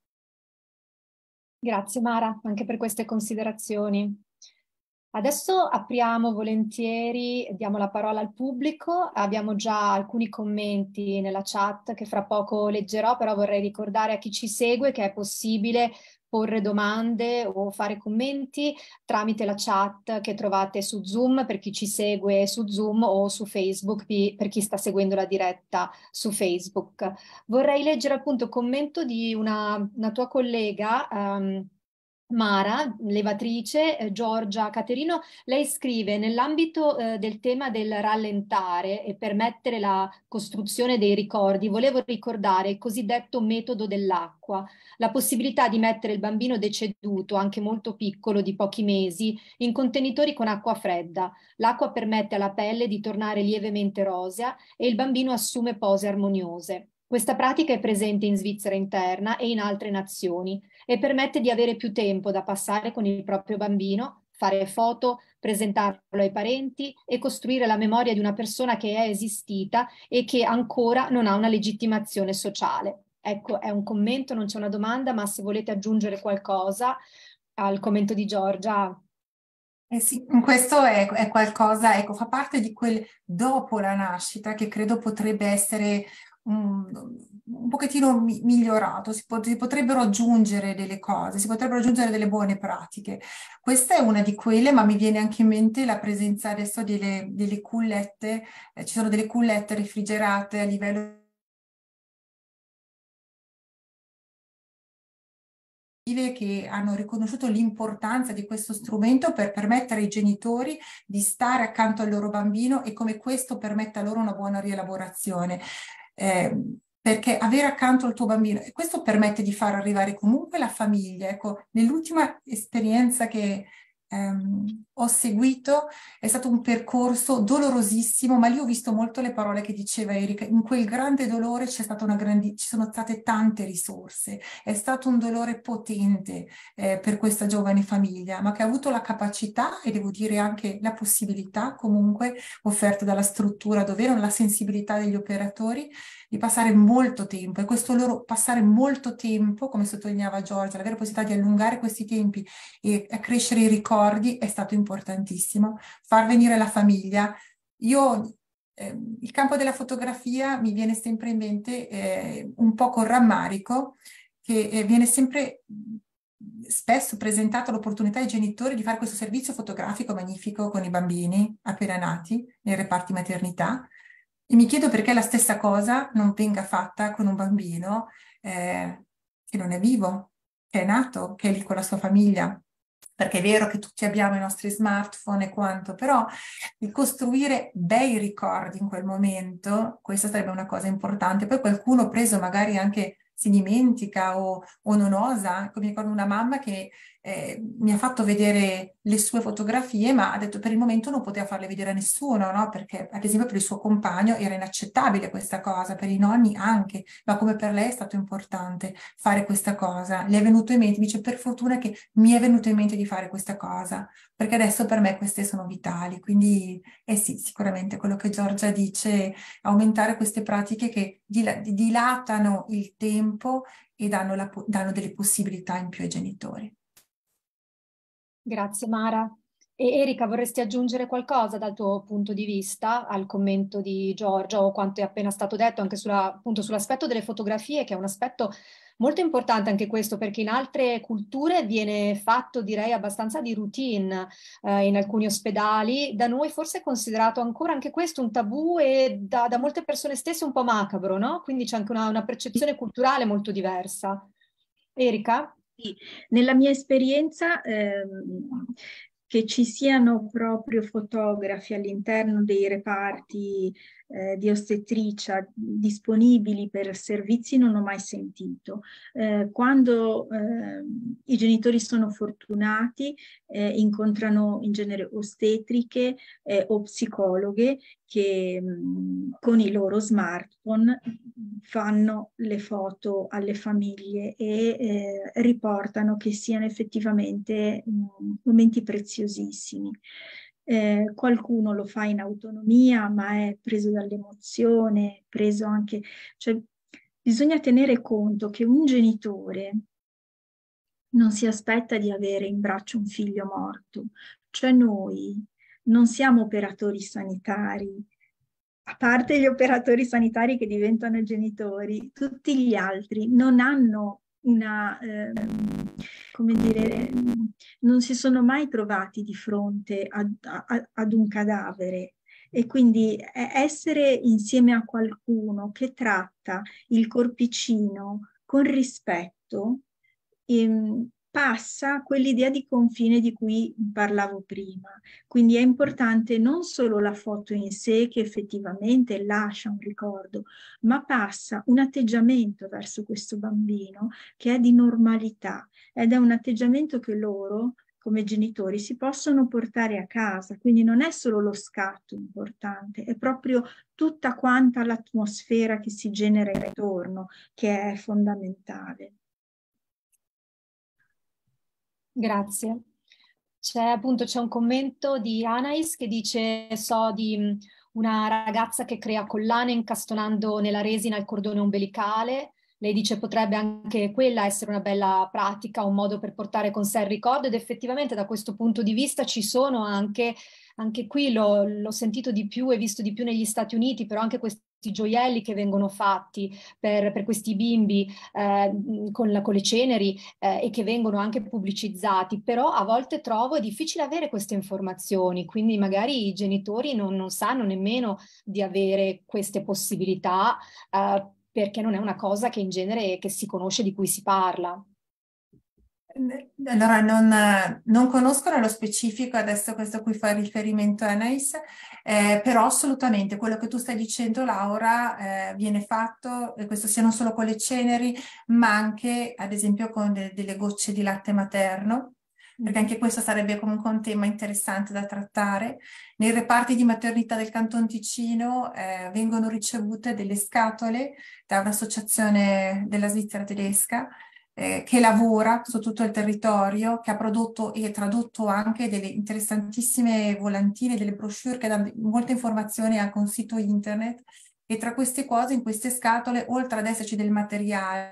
Grazie Mara, anche per queste considerazioni. Adesso apriamo volentieri, diamo la parola al pubblico. Abbiamo già alcuni commenti nella chat che fra poco leggerò, però vorrei ricordare a chi ci segue che è possibile porre domande o fare commenti tramite la chat che trovate su Zoom per chi ci segue su Zoom o su Facebook per chi sta seguendo la diretta su Facebook. Vorrei leggere appunto il commento di una, una tua collega, um, Mara, levatrice, eh, Giorgia Caterino. Lei scrive: nell'ambito eh, del tema del rallentare e permettere la costruzione dei ricordi, volevo ricordare il cosiddetto metodo dell'acqua, la possibilità di mettere il bambino deceduto, anche molto piccolo, di pochi mesi, in contenitori con acqua fredda. L'acqua permette alla pelle di tornare lievemente rosea e il bambino assume pose armoniose. Questa pratica è presente in Svizzera interna e in altre nazioni e permette di avere più tempo da passare con il proprio bambino, fare foto, presentarlo ai parenti e costruire la memoria di una persona che è esistita e che ancora non ha una legittimazione sociale. Ecco, è un commento, non c'è una domanda, ma se volete aggiungere qualcosa al commento di Giorgia. Eh sì, questo è, è qualcosa, ecco, fa parte di quel dopo la nascita che credo potrebbe essere un, un pochettino mi, migliorato, si, pot- si potrebbero aggiungere delle cose, si potrebbero aggiungere delle buone pratiche. Questa è una di quelle, ma mi viene anche in mente la presenza adesso delle, delle cullette, eh, ci sono delle cullette refrigerate a livello che hanno riconosciuto l'importanza di questo strumento per permettere ai genitori di stare accanto al loro bambino e come questo permetta loro una buona rielaborazione. Eh, perché avere accanto il tuo bambino, e questo permette di far arrivare comunque la famiglia. Ecco, nell'ultima esperienza che ehm, ho seguito è stato un percorso dolorosissimo, ma lì ho visto molto le parole che diceva Erika. In quel grande dolore c'è stata una grandi, ci sono state tante risorse, è stato un dolore potente eh, per questa giovane famiglia, ma che ha avuto la capacità e devo dire anche la possibilità comunque offerta dalla struttura dove erano la sensibilità degli operatori di passare molto tempo, e questo loro passare molto tempo, come sottolineava Giorgia, l'avere la possibilità di allungare questi tempi e accrescere i ricordi è stato importantissimo. Far venire la famiglia. Io eh, il campo della fotografia mi viene sempre in mente eh, un po' con rammarico che eh, viene sempre spesso presentata l'opportunità ai genitori di fare questo servizio fotografico magnifico con i bambini appena nati nei reparti maternità. E mi chiedo perché la stessa cosa non venga fatta con un bambino eh, che non è vivo, che è nato, che è lì con la sua famiglia. Perché è vero che tutti abbiamo i nostri smartphone e quanto, però il costruire bei ricordi in quel momento, questa sarebbe una cosa importante. Poi qualcuno preso magari anche si dimentica o, o non osa. Mi ricordo una mamma che eh, mi ha fatto vedere le sue fotografie, ma ha detto per il momento non poteva farle vedere a nessuno, no? Perché ad esempio per il suo compagno era inaccettabile questa cosa, per i nonni anche, ma come per lei è stato importante fare questa cosa. Le è venuto in mente, dice per fortuna che mi è venuto in mente di fare questa cosa, perché adesso per me queste sono vitali. Quindi eh sì, sicuramente quello che Giorgia dice, aumentare queste pratiche che dil- dilatano il tempo e danno, la, danno delle possibilità in più ai genitori. Grazie Mara. E Erika, vorresti aggiungere qualcosa dal tuo punto di vista al commento di Giorgia o quanto è appena stato detto anche sulla, appunto, sull'aspetto delle fotografie, che è un aspetto molto importante anche questo, perché in altre culture viene fatto, direi, abbastanza di routine eh, in alcuni ospedali. Da noi forse è considerato ancora anche questo un tabù e da, da molte persone stesse un po' macabro, no? Quindi c'è anche una, una percezione culturale molto diversa. Erika? Sì, nella mia esperienza ehm, che ci siano proprio fotografi all'interno dei reparti eh, di ostetricia disponibili per servizi non ho mai sentito. Eh, quando eh, i genitori sono fortunati eh, incontrano in genere ostetriche eh, o psicologhe che mh, con i loro smartphone fanno le foto alle famiglie e eh, riportano che siano effettivamente mh, momenti preziosissimi. Eh, qualcuno lo fa in autonomia, ma è preso dall'emozione, preso anche... Cioè, bisogna tenere conto che un genitore non si aspetta di avere in braccio un figlio morto. Cioè noi non siamo operatori sanitari, a parte gli operatori sanitari che diventano genitori, tutti gli altri non hanno una, eh, come dire, non si sono mai trovati di fronte ad, a, ad un cadavere. E quindi essere insieme a qualcuno che tratta il corpicino con rispetto, ehm, passa quell'idea di confine di cui parlavo prima. Quindi è importante non solo la foto in sé che effettivamente lascia un ricordo, ma passa un atteggiamento verso questo bambino che è di normalità ed è un atteggiamento che loro come genitori si possono portare a casa, quindi non è solo lo scatto importante, è proprio tutta quanta l'atmosfera che si genera intorno che è fondamentale. Grazie. C'è appunto c'è un commento di Anais che dice: so di una ragazza che crea collane incastonando nella resina il cordone ombelicale. Lei dice potrebbe anche quella essere una bella pratica, un modo per portare con sé il ricordo, ed effettivamente da questo punto di vista ci sono anche, anche qui l'ho, l'ho sentito di più e visto di più negli Stati Uniti, però anche questi gioielli che vengono fatti per, per questi bimbi eh, con, la, con le ceneri eh, e che vengono anche pubblicizzati, però a volte trovo è difficile avere queste informazioni, quindi magari i genitori non, non sanno nemmeno di avere queste possibilità eh, perché non è una cosa che in genere che si conosce, di cui si parla. Allora, non, non conosco nello specifico adesso questo a cui fa riferimento Anais, eh, però assolutamente quello che tu stai dicendo, Laura, eh, viene fatto, e questo sia non solo con le ceneri, ma anche ad esempio con de- delle gocce di latte materno, perché anche questo sarebbe comunque un tema interessante da trattare. Nei reparti di maternità del Canton Ticino eh, vengono ricevute delle scatole da un'associazione della Svizzera tedesca, Eh, che lavora su tutto il territorio, che ha prodotto e tradotto anche delle interessantissime volantine, delle brochure che danno molte informazioni anche un sito internet, e tra queste cose, in queste scatole, oltre ad esserci del materiale,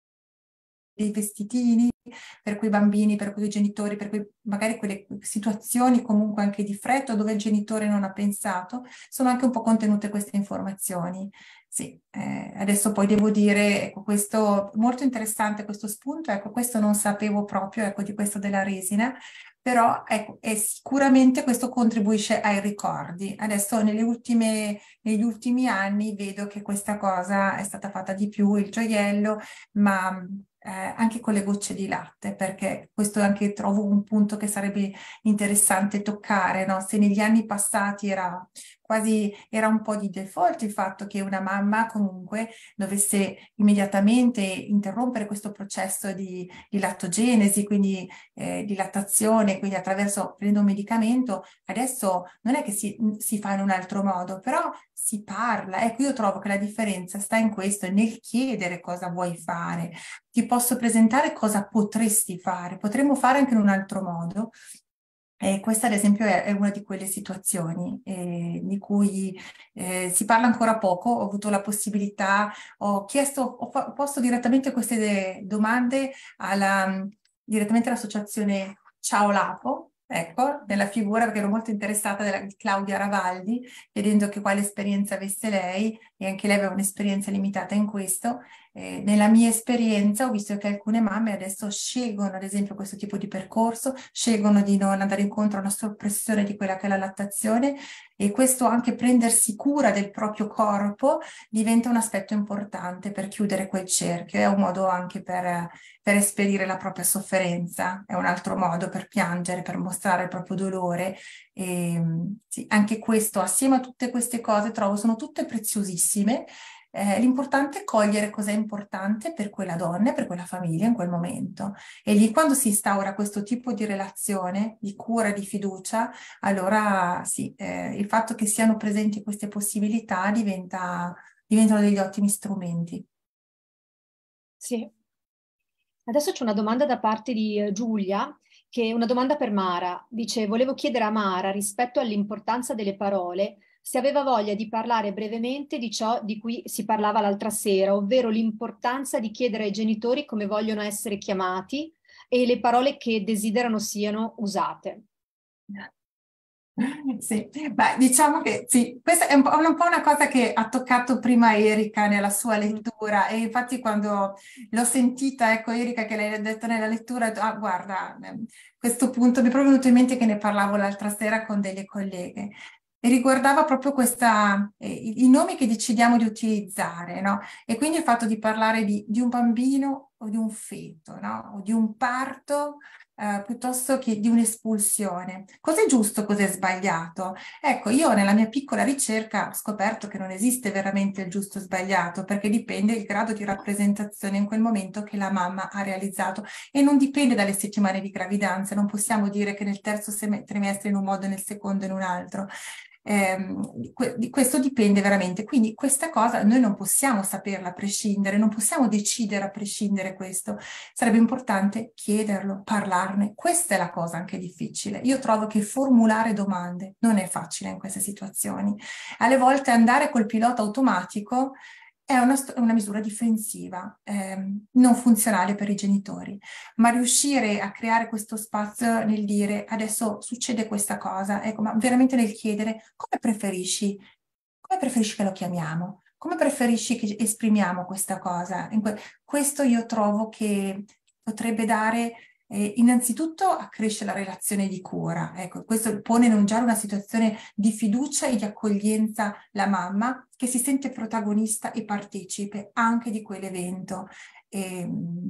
dei vestitini per quei bambini, per quei genitori, per quei, magari quelle situazioni comunque anche di freddo dove il genitore non ha pensato, sono anche un po' contenute queste informazioni. Sì, eh, adesso poi devo dire, ecco, questo molto interessante questo spunto, ecco, questo non sapevo proprio, ecco, di questo della resina, però ecco, e sicuramente questo contribuisce ai ricordi. Adesso nelle ultime, negli ultimi anni vedo che questa cosa è stata fatta di più, il gioiello, ma eh, anche con le gocce di latte, perché questo anche trovo un punto che sarebbe interessante toccare, no? Se negli anni passati era quasi, era un po' di default il fatto che una mamma comunque dovesse immediatamente interrompere questo processo di, di lattogenesi, quindi eh, di lattazione, quindi attraverso prendere un medicamento, adesso non è che si, si fa in un altro modo, però si parla. Ecco, io trovo che la differenza sta in questo, nel chiedere cosa vuoi fare. Ti posso presentare cosa potresti fare, potremmo fare anche in un altro modo. E questa ad esempio è, è una di quelle situazioni eh, di cui eh, si parla ancora poco. Ho avuto la possibilità, ho chiesto, ho, fa- ho posto direttamente queste de- domande alla, direttamente all'associazione Ciao Lapo, ecco, nella figura, perché ero molto interessata della, di Claudia Ravaldi, chiedendo che quale esperienza avesse lei, e anche lei aveva un'esperienza limitata in questo. Eh, nella mia esperienza ho visto che alcune mamme adesso scelgono ad esempio questo tipo di percorso, scelgono di non andare incontro a una soppressione di quella che è la lattazione, e questo anche prendersi cura del proprio corpo diventa un aspetto importante per chiudere quel cerchio, è un modo anche per, per esperire la propria sofferenza, è un altro modo per piangere, per mostrare il proprio dolore. E, sì, anche questo assieme a tutte queste cose trovo sono tutte preziosissime. Eh, l'importante è cogliere cosa è importante per quella donna e per quella famiglia in quel momento. E lì quando si instaura questo tipo di relazione, di cura, di fiducia, allora sì, eh, il fatto che siano presenti queste possibilità diventa, diventano degli ottimi strumenti. Sì. Adesso c'è una domanda da parte di eh, Giulia, che è una domanda per Mara. Dice: volevo chiedere a Mara, rispetto all'importanza delle parole, se aveva voglia di parlare brevemente di ciò di cui si parlava l'altra sera, ovvero l'importanza di chiedere ai genitori come vogliono essere chiamati e le parole che desiderano siano usate. Sì, beh, diciamo che sì, questa è un po', un po' una cosa che ha toccato prima Erika nella sua Mm. lettura e infatti quando l'ho sentita, ecco Erika che l'hai detto nella lettura, ho detto, ah guarda, ehm, questo punto mi è proprio venuto in mente che ne parlavo l'altra sera con delle colleghe e riguardava proprio questa, eh, i, i nomi che decidiamo di utilizzare, no? E quindi il fatto di parlare di, di un bambino o di un feto, no? O di un parto eh, piuttosto che di un'espulsione. Cos'è giusto, cos'è sbagliato? Ecco, io nella mia piccola ricerca ho scoperto che non esiste veramente il giusto o sbagliato, perché dipende il grado di rappresentazione in quel momento che la mamma ha realizzato e non dipende dalle settimane di gravidanza, non possiamo dire che nel terzo sem- trimestre in un modo e nel secondo in un altro. Ehm, que- di questo dipende veramente. Quindi questa cosa noi non possiamo saperla a prescindere, non possiamo decidere a prescindere questo. Sarebbe importante chiederlo, parlarne. Questa è la cosa anche difficile. Io trovo che formulare domande non è facile in queste situazioni. Alle volte andare col pilota automatico è una, st- una misura difensiva, ehm, non funzionale per i genitori, ma riuscire a creare questo spazio nel dire adesso succede questa cosa, ecco, ma veramente nel chiedere come preferisci, come preferisci che lo chiamiamo? Come preferisci che esprimiamo questa cosa? In que- questo io trovo che potrebbe dare, eh, innanzitutto accresce la relazione di cura. Ecco, questo pone in un già una situazione di fiducia e di accoglienza la mamma che si sente protagonista e partecipe anche di quell'evento. E,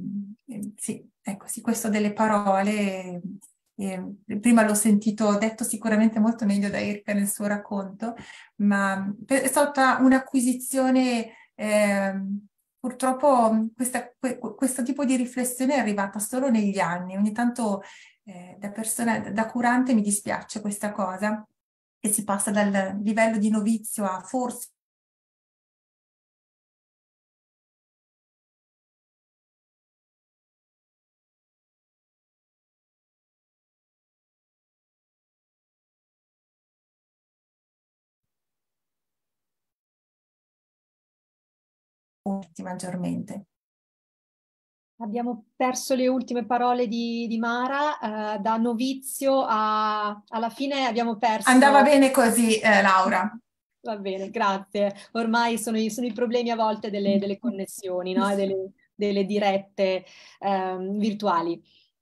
e, sì, ecco, sì, questo delle parole. Eh, prima l'ho sentito detto sicuramente molto meglio da Erika nel suo racconto, ma è stata un'acquisizione, ehm, purtroppo questa- que- questo tipo di riflessione è arrivata solo negli anni. Ogni tanto eh, da persona, da curante mi dispiace questa cosa, e si passa dal livello di novizio a forse maggiormente. Abbiamo perso le ultime parole di, di Mara, eh, da novizio a, alla fine abbiamo Andava perso. bene così, eh, Laura. Va bene, grazie. Ormai sono i, sono i problemi a volte delle, delle connessioni, no? E delle, delle dirette ehm, virtuali.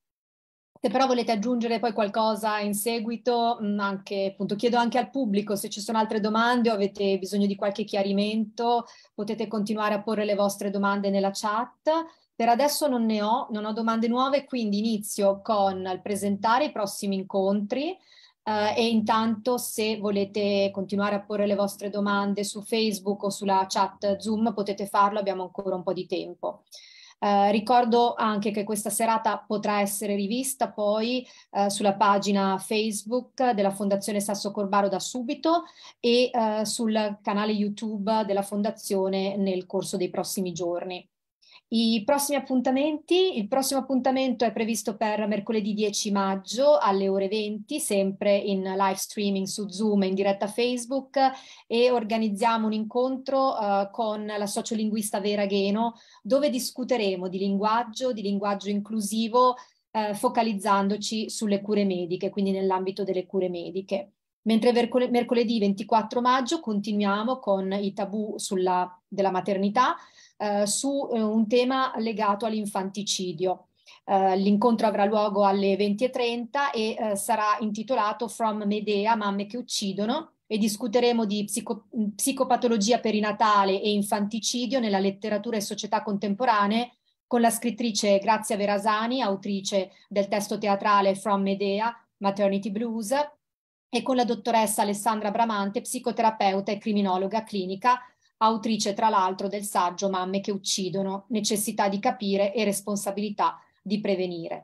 Se però volete aggiungere poi qualcosa in seguito, mh, anche, appunto, chiedo anche al pubblico se ci sono altre domande o avete bisogno di qualche chiarimento, potete continuare a porre le vostre domande nella chat. Per adesso non ne ho, non ho domande nuove, quindi inizio con il presentare i prossimi incontri. Eh, e intanto se volete continuare a porre le vostre domande su Facebook o sulla chat Zoom potete farlo, abbiamo ancora un po' di tempo. Eh, ricordo anche che questa serata potrà essere rivista poi eh, sulla pagina Facebook della Fondazione Sasso Corbaro da subito e eh, sul canale YouTube della Fondazione nel corso dei prossimi giorni. I prossimi appuntamenti, il prossimo appuntamento è previsto per mercoledì dieci maggio alle ore venti, sempre in live streaming su Zoom e in diretta Facebook, e organizziamo un incontro uh, con la sociolinguista Vera Gheno, dove discuteremo di linguaggio, di linguaggio inclusivo, eh, focalizzandoci sulle cure mediche, quindi nell'ambito delle cure mediche. Mentre mercoledì ventiquattro maggio continuiamo con i tabù sulla, della maternità, eh, su eh, un tema legato all'infanticidio. Uh, l'incontro avrà luogo alle venti e trenta e uh, sarà intitolato From Medea, mamme che uccidono, e discuteremo di psico- psicopatologia perinatale e infanticidio nella letteratura e società contemporanee con la scrittrice Grazia Verasani, autrice del testo teatrale From Medea, Maternity Blues, e con la dottoressa Alessandra Bramante, psicoterapeuta e criminologa clinica, autrice tra l'altro del saggio Mamme che uccidono, necessità di capire e responsabilità di prevenire.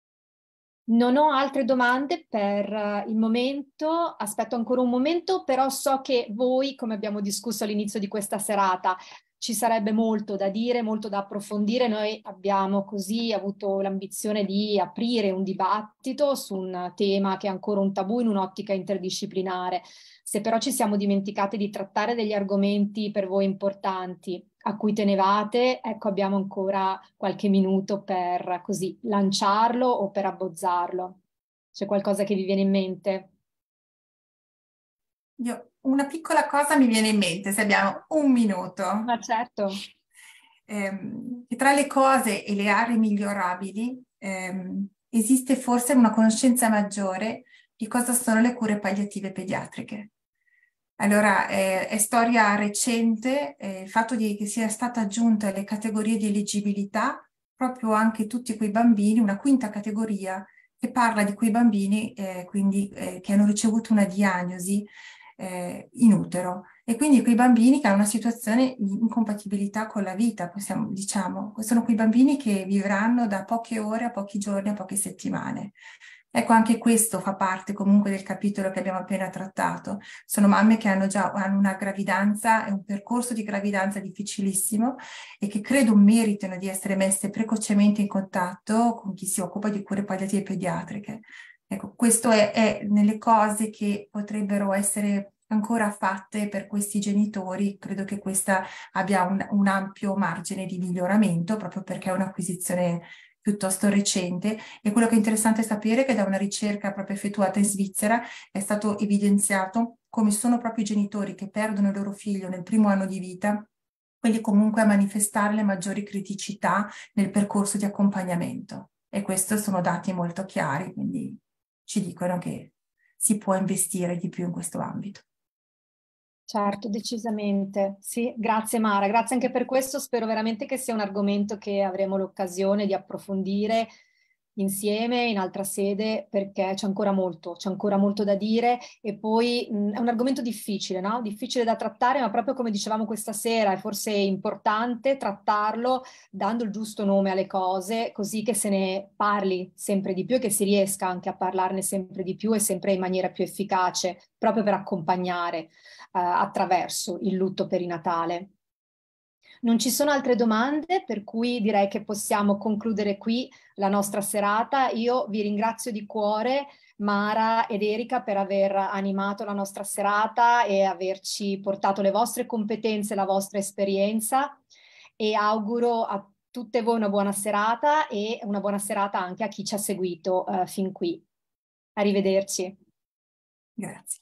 Non ho altre domande per uh, il momento, aspetto ancora un momento, però so che voi, come abbiamo discusso all'inizio di questa serata, ci sarebbe molto da dire, molto da approfondire. Noi abbiamo così avuto l'ambizione di aprire un dibattito su un tema che è ancora un tabù in un'ottica interdisciplinare. Se però ci siamo dimenticati di trattare degli argomenti per voi importanti, a cui tenevate, ecco, abbiamo ancora qualche minuto per così lanciarlo o per abbozzarlo. C'è qualcosa che vi viene in mente? io, una piccola cosa mi viene in mente, se abbiamo un minuto. Ma certo. Ehm, che tra le cose e le aree migliorabili ehm, esiste forse una conoscenza maggiore di cosa sono le cure palliative pediatriche. Allora, eh, è storia recente eh, il fatto di, che sia stata aggiunta alle categorie di eleggibilità proprio anche tutti quei bambini, una quinta categoria che parla di quei bambini eh, quindi, eh, che hanno ricevuto una diagnosi eh, in utero e quindi quei bambini che hanno una situazione di incompatibilità con la vita, possiamo, diciamo, sono quei bambini che vivranno da poche ore a pochi giorni a poche settimane. Ecco, anche questo fa parte comunque del capitolo che abbiamo appena trattato. Sono mamme che hanno già hanno una gravidanza e un percorso di gravidanza difficilissimo e che credo meritano di essere messe precocemente in contatto con chi si occupa di cure palliative pediatriche. Ecco, questo è, è nelle cose che potrebbero essere ancora fatte per questi genitori. Credo che questa abbia un, un ampio margine di miglioramento proprio perché è un'acquisizione piuttosto recente, e quello che è interessante sapere è che da una ricerca proprio effettuata in Svizzera è stato evidenziato come sono proprio i genitori che perdono il loro figlio nel primo anno di vita, quelli comunque a manifestare le maggiori criticità nel percorso di accompagnamento. E questi sono dati molto chiari, quindi ci dicono che si può investire di più in questo ambito. Certo, decisamente. Sì, grazie Mara, grazie anche per questo. Spero veramente che sia un argomento che avremo l'occasione di approfondire insieme in altra sede, perché c'è ancora molto, c'è ancora molto da dire e poi mh, è un argomento difficile, no? Difficile da trattare, ma proprio come dicevamo questa sera è forse importante trattarlo dando il giusto nome alle cose, così che se ne parli sempre di più e che si riesca anche a parlarne sempre di più e sempre in maniera più efficace, proprio per accompagnare eh, attraverso il lutto perinatale. Non ci sono altre domande, per cui direi che possiamo concludere qui la nostra serata. Io vi ringrazio di cuore, Mara ed Erika, per aver animato la nostra serata e averci portato le vostre competenze, la vostra esperienza, e auguro a tutte voi una buona serata e una buona serata anche a chi ci ha seguito uh, fin qui. Arrivederci. Grazie.